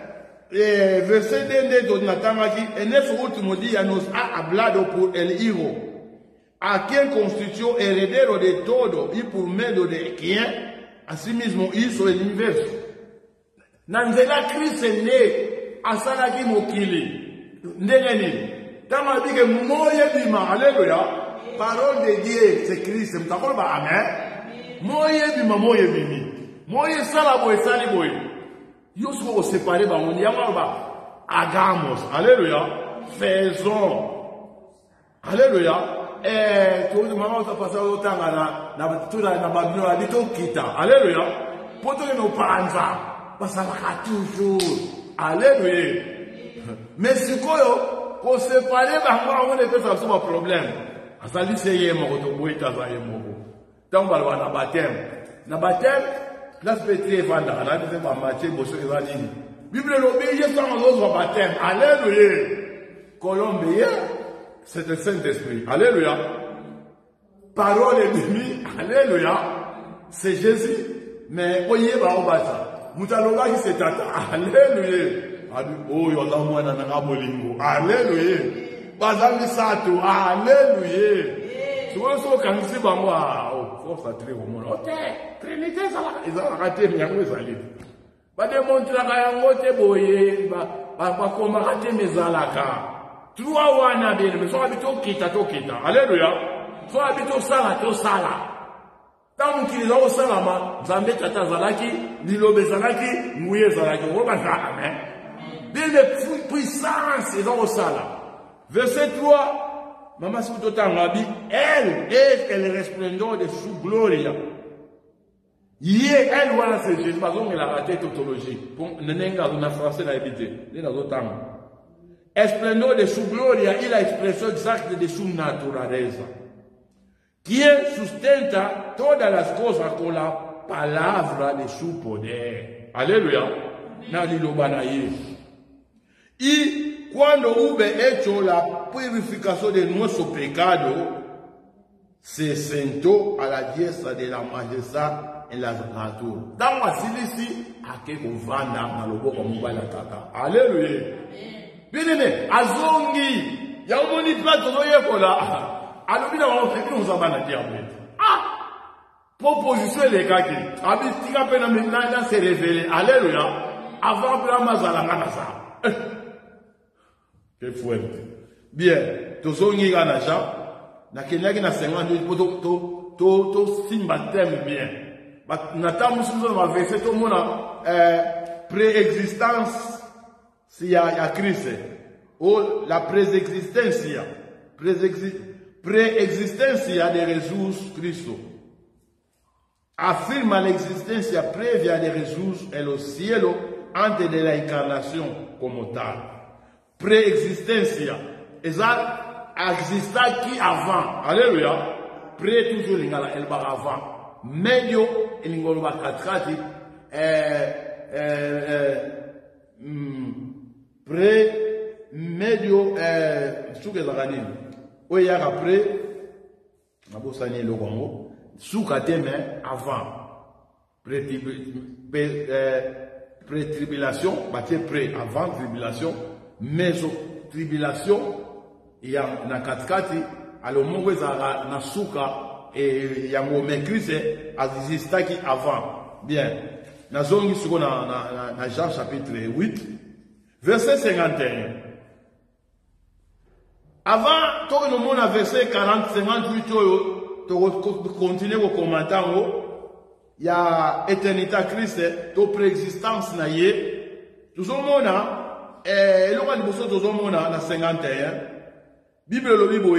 verset 2 de Natamaki, en ese último día nos ha hablado por el Hijo, a quien constituyó heredero de todo y por medio de quien asimismo hizo el universo. Nanzela Christene asalaki mokili ndengeni tama bige moye bima alléluia parole de Dieu c'est Christ mtakolo ba amen moye bima moye bimi moye sala boy sali boy yoso séparé ba on yama ba hagamos alléluia faisons alléluia tout le moment ça passe au temps na tout na babino habito kita alléluia poto no panza basalaka toujours alléluia mais sikoyo ko séparer bango on est fait ça un problème asali seye moko to boita za yemoko tamba na baptême place pétré vanda na te ba matché boso ezali bible lobi yeso ngo baptême alléluia Colombie c'est le Saint-Esprit alléluia parole est alléluia c'est Jésus mais oyeba obata Mutaloga qui c'est tata. Alléluia. Oh, yo la mwana na ngabolingo. Alléluia. Bazangi sato. Alléluia. Souvent so kanisi bango oh, force à très homo. OK. Trinité ça là. Ils ont raté mais yango ezali. Ba démontrer ka yango te boye ba koma raté mezalaka. Trois wana bien mais so habito kita to kita. Alléluia. So habito sala to sala. Tant qu'il est au salama, Zambé Tata Zalaki, Nilobe Zalaki, Mouye Zalaki, Amen. Bien de puissance, ils ont au salam. Verset 3, Maman Soutotangabi, elle est le resplendeur de sous gloria. Elle, voilà, c'est Jésus, parce qu'on a raté tautologie. Pour Nenenga, on a français, on a habité. Esplendor de sous gloria, il a expression exacte de sous naturaleza. Quien sustenta todas las cosas con la palabra de su poder. Aleluya. Nadie lo van a ir. Y cuando hube hecho la purificación de nuestro pecado, se sentó a la diestra de la majestad en las alturas. Dans la silisi, a que vanda malobo comme la tata. Aleluya. Bien aimé, azongi, ya umoni plato no yekola. Alors, il a fait nous avons un diable. Proposition les gars qui habite qui a peine maintenant s'est révélé. Alléluia. Avant que la mazalanga na ça. Que fouet. Bien. Tozongi ganaja. Na kenya ki na 50 to simba thème bien. Na tamu suzo na verset to mona préexistence si ya Christ. Ou la préexistencia. Preexistencia de Jesús Cristo. Afirma la existencia previa de Jesús en los cielos antes de la encarnación como tal. Preexistencia. Esa existe aquí avant. Alléluia. Pré toujours l'ingala el bar avant. Medio el ingolo ba katkati. Pré medio suke zaganini. Oui, après, Nabosani le Congo, sous-kateme avant. Pré-tribulation, pré avant tribulation, méso-tribulation, il y a na katkati, alors mon na souka, et il y a mon mécrise, azizistaki avant. Bien. Na zongi suko na Jean chapitre 8, verset 51. Avant, tout le monde a verset 40, 58, tu continues au commentaire, il y a éternité Christ, tu préexistence na yé, tout le monde a, et l'on a dit tout le monde a, na 51, Bible le Bible,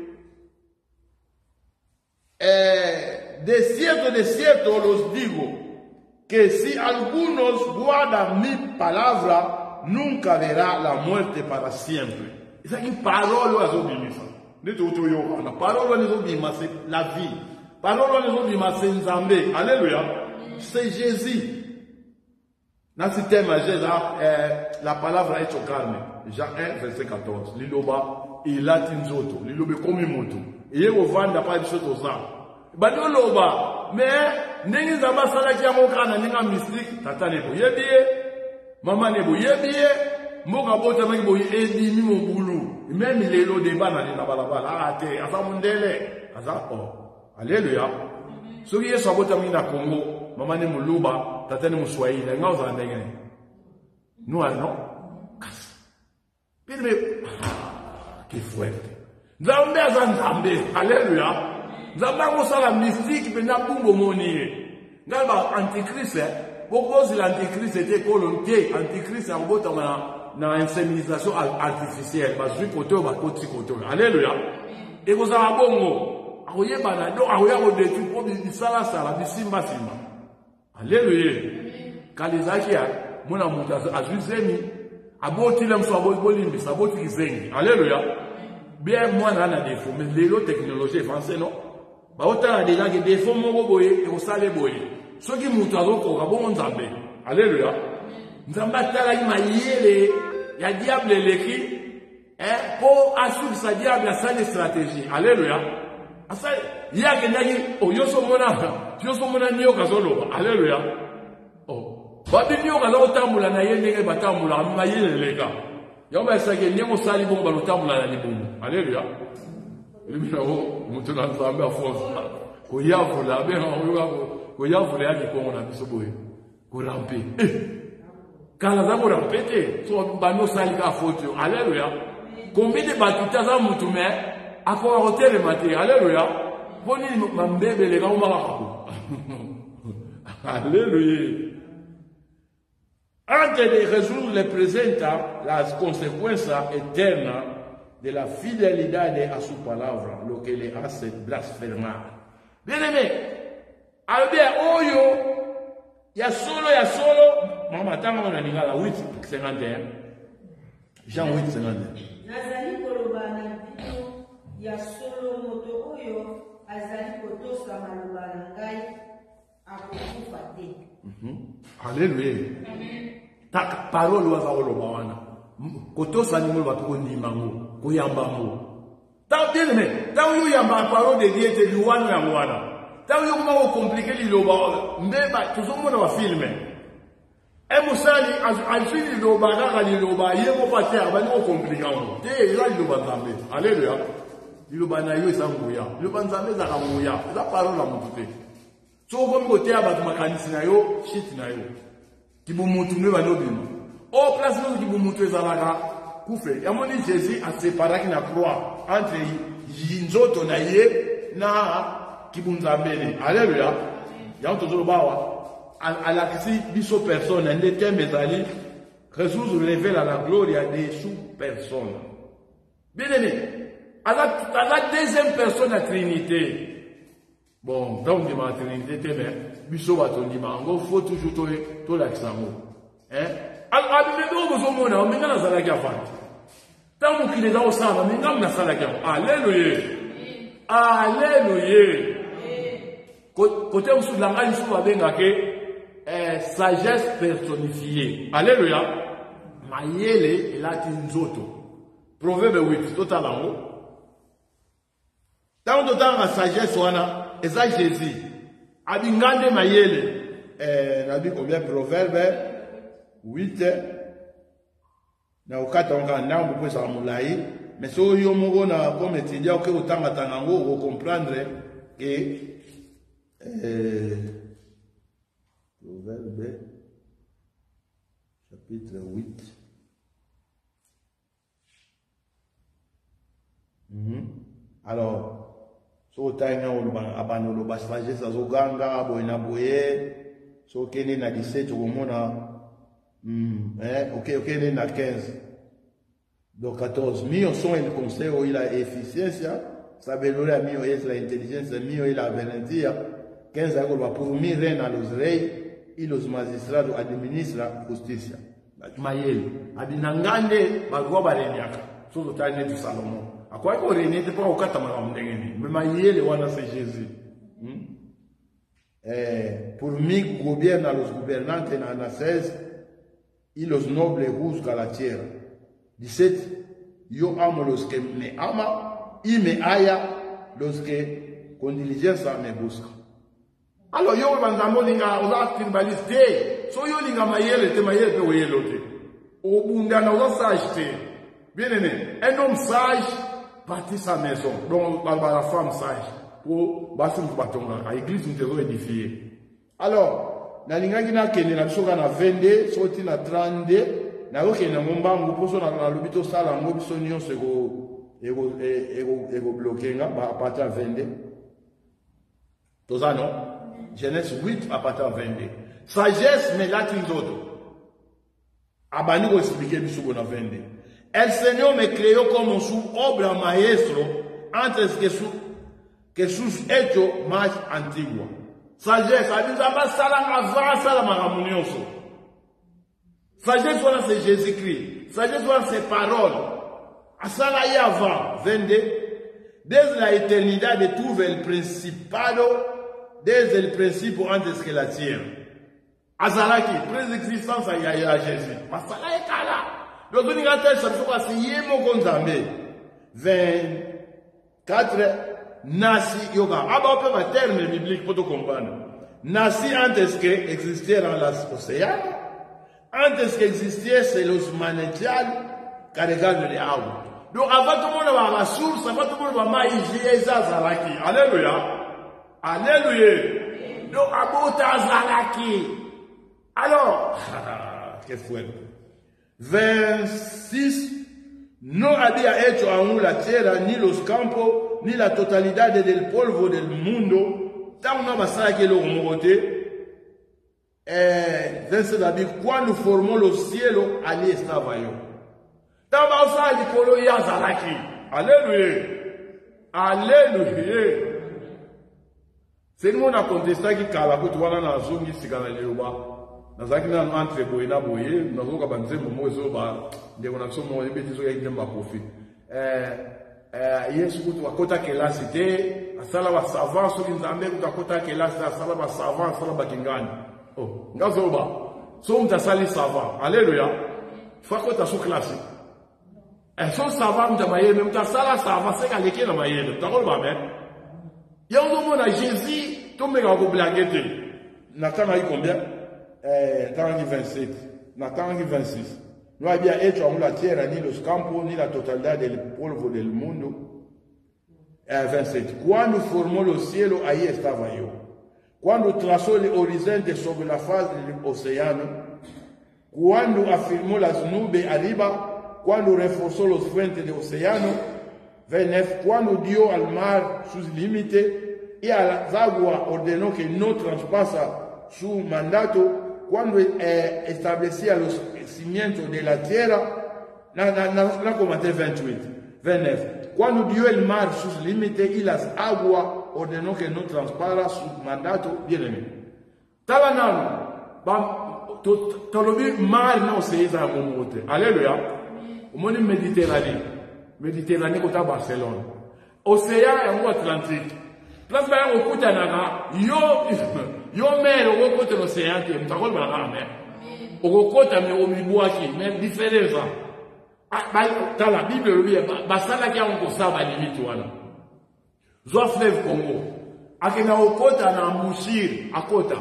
de cierto los digo, que si algunos guardan mi palabra, nunca verá la muerte para siempre. C'est une parole à l'obéissance. La parole à l'obéissance, c'est la vie. Parole à l'obéissance, c'est Nzambé. Alléluia. C'est Jésus. Dans ce thème, la parole est au carne. Jean 1, verset 14. Liloba, il a tinzoto. Liloba, comme moto. Et il vend pas de choses aux arts. Badoloba. Mais, n'est-ce pas ça qui a mon crâne, n'est-ce pas mystique? Tatane, pour y Maman ne boye bien, moka bota maki boye edi mi mon boulou. Même les lots de bana na balabala, arate, asa mundele, asa oh. Alléluia. Ce qui est sur bota na Congo, maman ne muluba, tata ne muswahili, nga uza ndenge. Nous allons. Bien mais, qui fuerte. Nzambe aza nzambe, alléluia. Nzambe akosala mystique pena bumbo moni. Ngaba antichrist, pourquoi l'antichrist était colonté, antichrist en bota na inséminisation artificielle, parce que côté ba côté côté. Alléluia. Et vous avez bongo, akoyeba na do akoya ko détruire pour bisala sala bisimba simba. Alléluia. Kalizaki mona muta azuzemi aboti la mso abolimbi saboti kizengi. Alléluia. Bien moi na défaut mais les technologies avancées non. Ba otala déjà que défaut moko boye et ko sale boye. Soki mutu azokoka bongo nzambe. Alléluia. Nzambe atala mayele ya diable eleki po asukisa diable asali stratégie. Alléluia. Asali yake ndaki oyoso mona niyo kazoloba. Alléluia. Oh. Babi niyo kazotambula na ye ndenge batambula mayele leka. Yomba esake niyo sali bongo balotambula na libumu. Alléluia. Limino mutu na nzambe afonsa. Koyavula be koyavula yake kongo na biso boye. Korampe. Kala za korampe te. So bano sali ka foto. Alléluia. Combien de batuta za mutu me akora hotel mate. Alléluia. Boni mambebe le ngoma kako. Alléluia. Antes de Jesús le presenta las consecuencias eternas de la fidelidad a su palabra, lo que le hace blasfemar. Bien aimé, albert oyo, ya solo, mama tanga na ningala 8:51. Jean 8:51. Nazali koloba na bino ya solo moto oyo azali kotosa maloba na ngai akokufa te. Alléluia. Tak parole wa koloba wana. Kotosa ni mo bato ko ndimango, ko yambango. Ta bien aimé, ta yo yamba parole de Dieu te luwana ya wana. Ta yo kuma ko compliquer liloba, mbeba tuzomona wa filme. Musali alfini liloba na liloba yego pater ba no compliquer ngo. Te la liloba nzambe. Alléluia. Liloba na yo esanguya. Liloba nzambe za kanguya. Za parole la mutute. So ko mbote abatu makanisi na yo, shit na yo. Kibumutu ne ba no bino. Au place où Kibumutu ezalaka kufe. Yamoni Jésus a séparé na croix entre Yinzoto na ye na Kibunzambele. Alléluia. Y'a toujours bawa. À l'axi biso personne, un des thèmes ezali, Jésus révèle à la gloire des sous-personnes. Bien aimé, à la deuxième personne la Trinité. Bon, donc on dit la Trinité, mais biso bato dit mango, faut toujours to l'accent. Hein? Alléluia. Alléluia. Côté où sous la main, il faut sagesse personnifiée. Alléluia. Mayele et la tinzoto. Proverbe 8, total en haut. Tant de temps la sagesse, et ça Jésus. Abingande mayele. On a dit combien proverbe 8. Na ukata onga nambu kwa sa mulai. Mais so yo mongo na comme étudiant que autant atangango vous comprendre que Proverbe chapitre 8. Alors, so taina abano lo basfaje sa zoganga boina boye so kene na 17 komona ok na 15. Donc 14 mio son el consejo y la eficiencia, sabiduría mio es la inteligencia mio y la valentía. 15 algo por mí reina los reyes y los magistrados administra justicia. Mayel abinangande bagwa bareniaka. So tane du Salomon. Akwa ko renete pa okata mala mndengeni. Mais mayele wana c'est Jésus. Por mí gobierna los gobernantes en Ana 16 y los nobles juzgan la tierra. 17. Yo amo los que me aman y me haya los que con diligencia me buscan. Alors, yo, banzambo linga, oza tribalisté. So yo linga mayele, te mayele pe oyelo te. Au bundana, oza sage te. Bien aimé. Un homme sage bâtit sa maison. Donc, la femme sage. Pour bâtir un bâton. L'église nous est édifiée. Alors, na linga gina kene na biso na 22, soti na 32, na yo kene ngombangu poso na lobito sala ngo biso nyonso ego bloqué nga à partir de 22. Toza non? Genèse 8 à partir de 22. Sagesse mais là tous autres. Abani ko expliquer biso na 22. El Señor me creó como su obra maestro antes que sus hechos más antiguos. Sagesse, sagesse, voilà, c'est Jésus-Christ. Sagesse, voilà, c'est paroles. Asala y avant, 22. Desde la eternidad de tuve el principado, desde el principio antes que la tierra. Azalaki, préexistence à Jésus. Masala est là. Donc, on y a tel, ça se passe, yémo konzambe. 24. Nasi yoga. Aba on peut un terme biblique pour te comprendre. Nasi antes que existieran las océanos, antes que existiesen los manantiales cargados de agua. Donc avant tout le monde va la source, avant tout le monde va maïger Zazalaki. Alléluia. Alléluia. Donc abota Zalaki. Alors, quel fouet. 26. No había hecho aún la tierra, ni los campos, ni la totalidad del polvo del mundo. Tant no basala que lo mogote. 27 cuando formó los cielos, allí estaba yo. Tant basala di kolo ya zalaki. Alléluia. Alléluia. C'est le monde a contesté qui kala ko tuwana na zungi sikana leuba. Nazaki na entre boye na boye, nazoka banzembo mozo ba ndeko na so mo ebeti zo yinde mba profit. Yesu kutu akota kelasi te, asala ba savant so kinzambe kutu akota kelasi asala ba savant asala ba kingani. Oh, ngazo ba. So mtasali savant. Alléluia. Fakota so klasi. So savant mtamayeme mtasala savant seka leke na mayeme. Takolo ba men. Yango mona Jésus tomeka ko blaguer te. Natana yi combien? Tangi 27, Tangi 26. No había hecho aún la tierra, ni los campos, ni la totalidad del polvo del mundo. 27. Cuando formó los cielos, ahí estaba yo. Cuando trazó el horizonte sobre la faz del océano. Cuando afirmó las nubes arriba. Cuando reforzó los frentes del océano. 29. Cuando dio al mar sus límites y a las aguas ordenó que no traspasa su mandato. Cuando establecía los cimientos de la tierra, no comenté 28, 29. Cuando dio el mar sus límites y las aguas, ordenó que no traspara su mandato, bien aimé. Talanano, tolobi mar no se isa momote. Alléluia. Omoni Méditerranée. Méditerranée kota Barcelone. Océan Atlantique. Place ba okuta naga yo mer okokote l'océan te mtakol ba mer okokota me omibwaki mais différence dans la Bible le basala ki on ko saba limite wana zo fleuve Congo akena okota na mushiri akota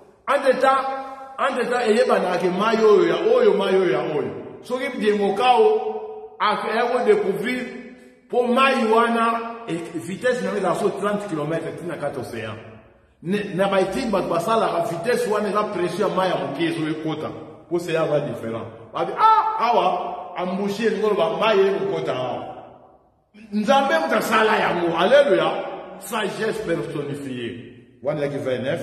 andeta eyeba na ke mayo ya oyo soki biengo kao akero découvrir pour maywana vitesse na 30 km tina 4 océans. Na baiti basala la vitesse wana la pression maya mukezo ekota. Pour c'est va différent. Awa ambushi ngolo ba maye ekota. Nzambe mutasala yango. Alléluia. Sagesse personnifiée. Wana qui 29.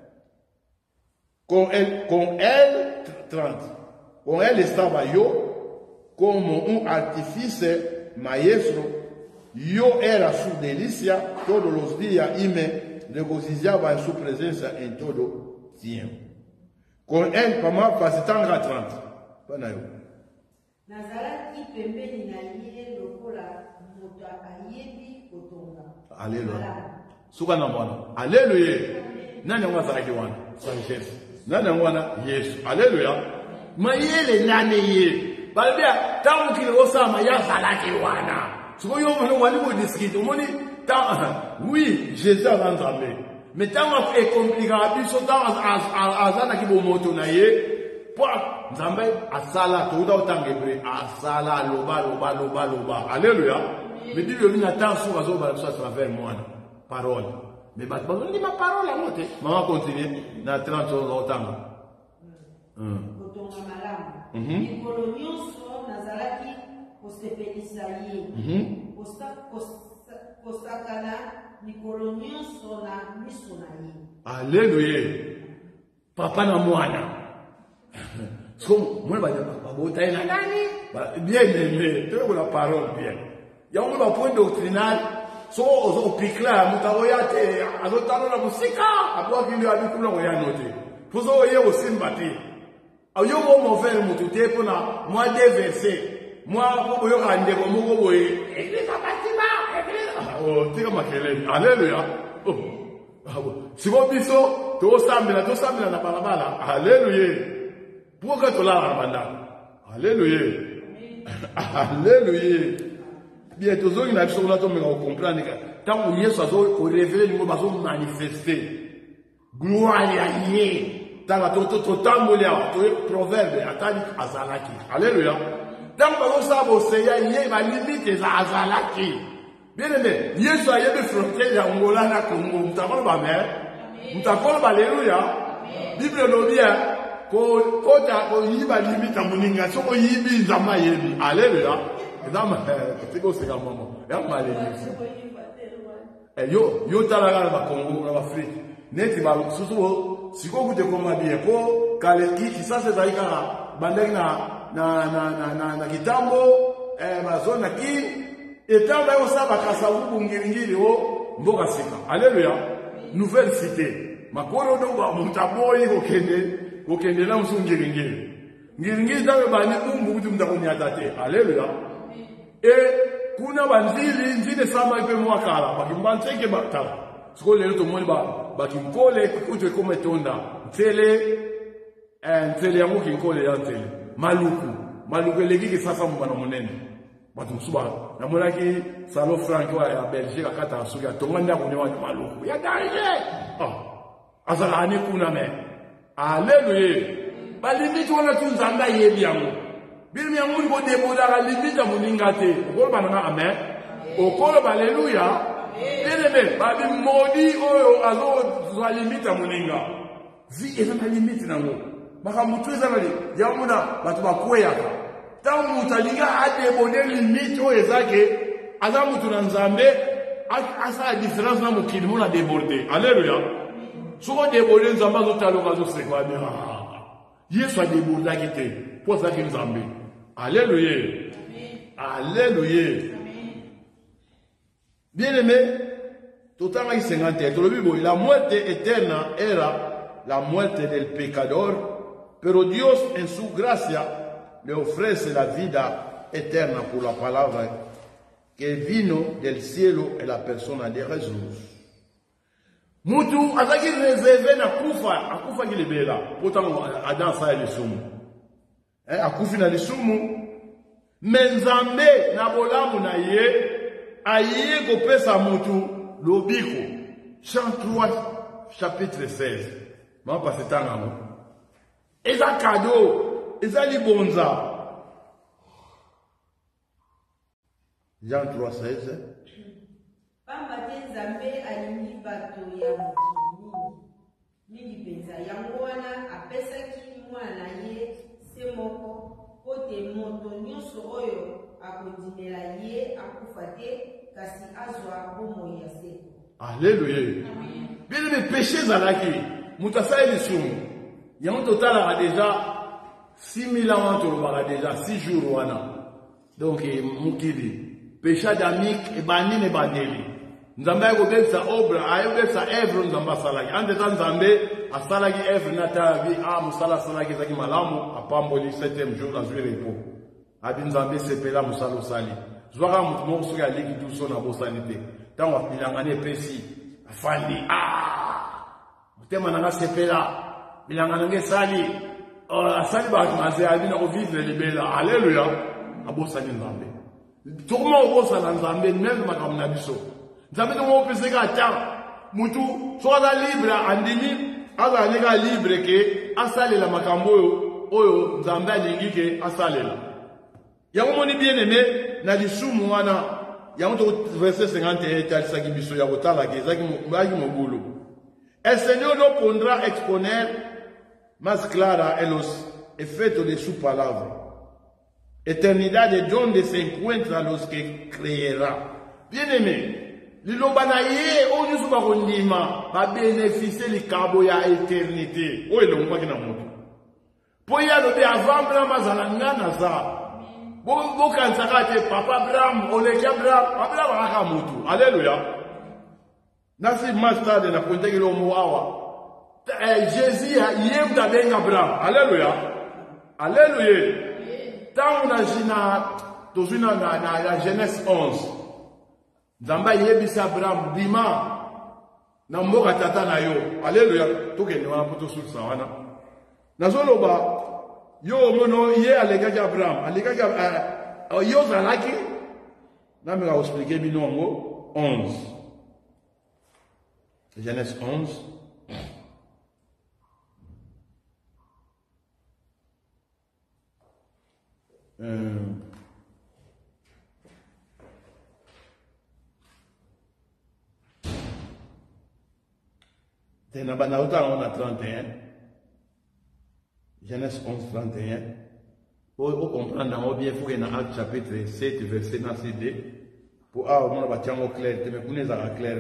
Con elle 30. Con elle estaba yo como un artífice maestro. Yo era su delicia todos los días y me regocijaba en su presencia en todo tiempo. Con él, para pasitanga 30. Pana yo. Nazalaki pembeni na ye lokola moto ayebi kotonga. Alléluia. Suka na mwana. Alléluia. Nani mwazalaki wana? Sagesse. Nani wana? Yesu. Alléluia. Mayele nani ye. Balbia, tamu kilosa maya zalaki wana. Oui, Jésus a entendu. Mais tant que c'est compliqué, biso tant azana ki bo moto na ye, pa nzambe asala to da otangebre asala loba. Alléluia. Mais dit le vina tant sur azo ba ça travers moi parole. Mais ba dit ma parole à moté. Maman continue na 30 ans autant. Kotonga malamu. Mikolo nyonso nazalaki kosepelisa ye. Kosakana mikolo nyonso na miso na ye. Alléluia. Papa na mwana. So moi ba bota na nani? Bien aimé, tu la parole bien. Ya on va point doctrinal. So ozo pikla mutaoyate azotano na musika abwa kindi abikula ko ya note. Fuzo ye osimbati. Ayo mo mauvais mutute pona moi des versets. Moi, je vais rendre comme vous voyez. Église à bâtiment, église. Oh, tu as maquillé. Alléluia. Si vous dites ça, tu as na balabala. Alléluia. Pourquoi tu l'as rabanda? Alléluia. Alléluia. Bien, tous ceux qui n'ont pas comprendre que tant que Jésus a révélé, nous allons manifester. Gloire à Dieu. Dans la proverbe, azalaki. Alléluia. Donc, on sait que ma limite est à Azalaki. Bien aimé, Yesu a eu frontière de Angola na Congo. Nous avons ma mère. Nous avons alléluia. Bible nous dit ko yiba limite à moninga so ko yibi zama yebi. Alléluia. Zama c'est quoi c'est maman. Ya malédiction. Yo talaga ba Congo na Afrique. Neti ba susu siko kute koma bien ko kaleki ça c'est zaika bandaki na kitambo mazona ki etamba yo saba kasabubu ngiringiri o mboka sika. Alléluia. Nouvelle cité makoro do ba mutaboyi kokende na msungiringiri ngiringiri dawe bani mungu kuti mtakunyata te. Alléluia. Kuna banzili nzile sama ipe mwakala bakimbanteke batala siko lelo to moni bakimkole kutwe kome tonda ntele yango kinkole ya ntele maluku eleki sasa mbana monene batu msuba na monaki Salo Frank ya Belgique akata suki atonga ndako ne wa maluku ya danger azala ani kuna me. Alléluia. Balimiti wana tunzanga yebi yango bilimi yango ngo deboda ga limita muninga te okolo bananga amen okolo alléluia. Bien-aimé, babi modi oyo azo za limita muninga vi eza na limite nango bakamutu eza na yamuna batu bakweya tangu mutalinga adebode limite oyo ezake aza mutu na nzambe asa différence na mokili mona déborde. Alléluia. Soko déborde nzambe azotaloka azosekwa bien Yesu adébordaki te po azaki nzambe. Alléluia. Alléluia. Bien-aimé, tout en 50 la muerte eterna era la muerte del pecador, pero Dios en su gracia le ofrece la vida eterna por la palabra que vino del cielo en la persona de Jesús. Mutu azaki reservé na akufa kilibela potamo Adam sa lisumu. Akufi na lisumu menzambe na bolamu na ye aye kopesa mutu lobiko. Chant 3 chapitre 16. Ma passe tangamo. Eza cadeau, eza libonza. Jean 3 16. Pamba te nzambe alingi bato ya mokili mingi penza yango wana apesaki mwana ye se moko kote moto nyonso oyo akondimela ye akufa te kasi azwa bomoi ya seko. Alléluia. Bien les péchés zalaki mutasa elisumu yango totala déjà 6000 ans tolobaka déjà 6 jours wana donc mukili péché adamique ebandi ne bandeli nzambe akobebisa obra ayobebisa evre nzambe asalaki anteta nzambe asalaki evre natabi musala asalaki ezaki malamu apamboli 7e jour azwi repos abi nzambe sepela musala osali zwaka mutu moko soki aleki duso na bosani te ntango bilangani epesi afandi motema nanga sepela bilanga nanga esali asali bato maze abi na kovivre libela. Alleluya. Abosani nzambe tokoma obosana nzambe meme makambo na biso nzambe tongo opeseka ata mutu soit libre andimi aza nega libre ke asale la makambo oyo nzambe alingi ke asale la yango moni bien aimé na lisumu wana yango to verset 51 talisaki biso ya kotala ke ezaki mogulu el Señor no pondrá a exponer más clara en los efectos de su palabra. Eternidad de donde se encuentran los que creerá. Bien aimé, l'ilobana ye onyu suba kondima ba bénéficier li kabo ya éternité. O elongo bakina moto. Po ya lobe avant Abraham azala ngana za. Bo kansaka te papa Abraham oleki Abraham aka moto. Alléluia. Nasi master de na konteki lo mo awa. Jésus yem da benga Abraham. Alléluia. Alléluia. Tant na jina tozuna na la Genèse 11. Nzamba yebisa Abraham bima na mboka tata na yo. Alléluia. Tokende wana poto sulsa wana. Nazoloba yo mono ye alegaki Abraham. Alegaki yo zalaki na me va expliquer binongo 11. Genèse 11. On a 31. Genèse 11, 31. Pour comprendre bien, il faut qu'il y ait un chapitre 7, verset 9. Pour avoir un peu clair, mais pour nous avoir clair.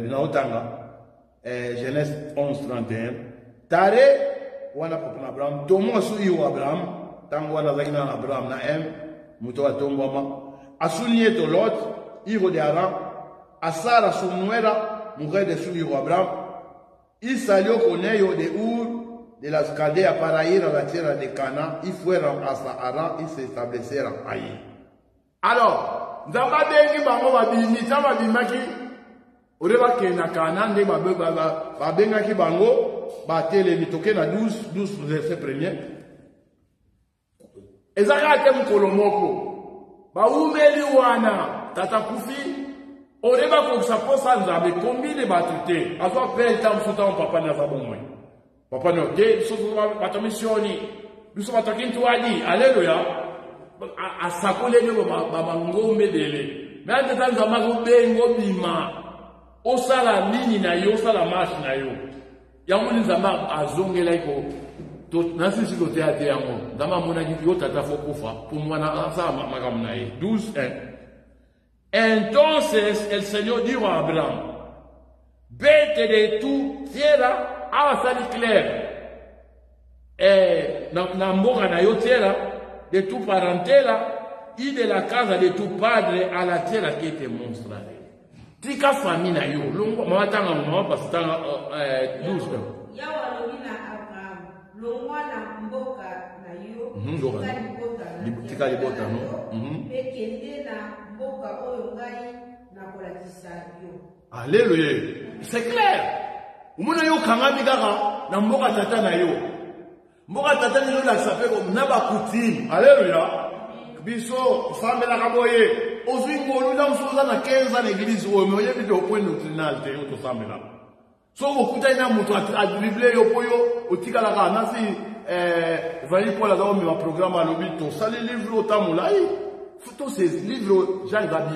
Genèse 11, 31. Tare, on a pour Abraham. Thomas sous Abraham. Tango na zakina Abraham na muto atombama asuniye to Lot hijo de Aram Asara su nuera mujer de su hijo Abraham y salió con ellos de Ur de las Caldeas para ir a la tierra de Canaán y fueron hasta Aram y se establecieron ahí. Alors nzamba bengi bango babimi tama bimaki oreba kena Canaán de babengaki bango batele bitoke na 12 verset premier. Ezaka ate mkolo moko baumeli wana tata kufi oreba ko saposa nzambe kombine batute azwa pel tam futa papa na zabomwe papa no de so bato misioni biso batakintu wadi alleluia asakole nyo baba ngombe dele na tata nzamba ko bengo bima osala nini na yo osala marche na yo yango nzamba azongela iko nasi siko te ate yango dama mona yo tata fokufa pour mwana asa makamna ye 12:1. Entonces el Señor dijo a Abraham: vete de tu tierra a salir clair na mboka na yo tierra de tu parentela y de la casa de tu padre a la tierra que te mostraré. Tika famille na yo longo mawatanga mwa pasitanga 12. Longwana mboka na yo tika libota no ekende na mboka oyo ngai nakolakisa yo. Alléluia. C'est clair. Umuna yo kangami kaka na mboka tata na yo. Mboka tata ni yo la sapeko na bakutimi. Alléluia. Biso sambela kaboye ozingolu na msoza na 15 na église o moye bido point doctrinal te yo to sambela. So okuta ina mutu adrible yo poyo otikala ka nasi vali pour la dame ma programme à l'obit to sali livre otamulai photo ces livres Jean la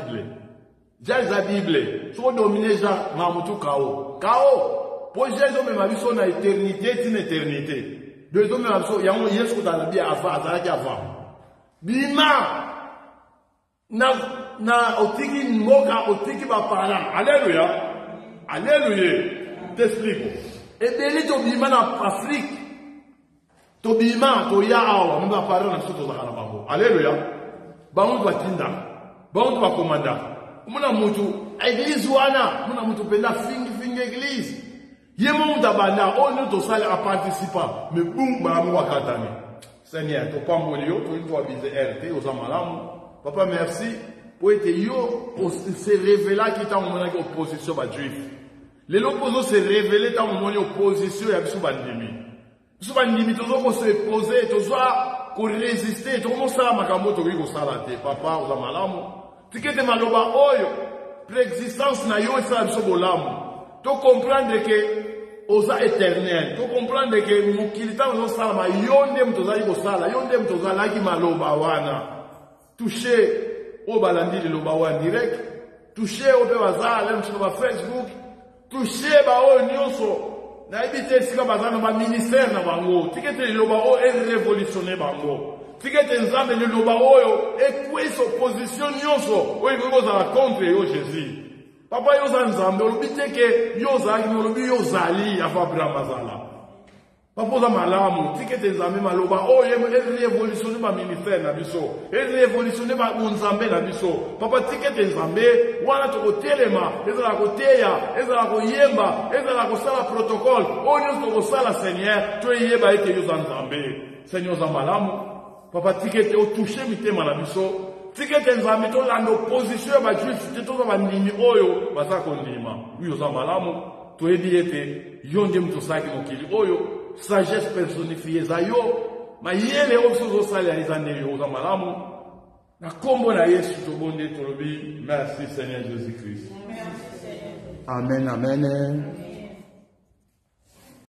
Bible so dominer Jean ma mutu kao po Jésus me ma biso na éternité tin éternité de do me ma biso yango yesu ta bi afa azalaki avant bima na otiki mboka otiki ba parlant. Alléluia. T'explique. Et bien, tu bima en Afrique. Tu bima, tu ya awa, on va parler dans ce que tu as dit. Alléluia. Bango doit tinda. Bango doit commander. Muna mutu, église wana, muna mutu penda fingi église. Yemo mudabana, on ne te sale à participer. Mais boum, baramu wakatani. Seigneur, tu pas mourir, tu dois viser RT aux amalamu. Papa, merci pour être yo, se révéler qui t'a montré opposition à juif. Les opposants se révélent dans mon opposition à Bisubandimi. Bisubandimi, tu dois se poser, tu dois résister, tu dois faire ma camote, tu dois faire papa, ou la malamu. Tu dois te maloba, oyo, préexistence na yo, et ça, Bisubolamu. to comprendre que oza éternel, to comprendre que mokili ta ozo sala ma yonde mtozali ko sala, yonde mtozala ki maloba wana. Toucher au balandi le loba wana direct, toucher au bazala mtino ba Facebook, toucher ba o nyonso. Na ebite sika bazana ba ministère na bango, tikete le loba o e révolutionner bango. Tikete nzambe le loba oyo e kweso opposition nyonso, oyo koza contre yo Jésus. Papa yoza nzambe olubite ke yoza ki olobi yozali afa Abraham azala. Papa oza malamu tikete nzambe maloba oyo e révolutionner ba ministère na biso, e révolutionner ba nzambe na biso. Papa tikete nzambe wana tokotelema, ezala koteya, ezala koyemba, ezala kosala protocole, oyo tokosala Seigneur, to yeba ete yoza nzambe. Seigneur za malamu, papa tikete o toucher mitema na biso. Tikete nzambe to lando opposition ba juif te to ba ndimi oyo basa kondima uyo za malamu to edi ete yonde mtu saki mokili oyo sagesse personnifiée za yo ma yele oso sala izande yo za malamu na kombo na Yesu to bonde to lobi merci Seigneur Jésus Christ. Amen, amen.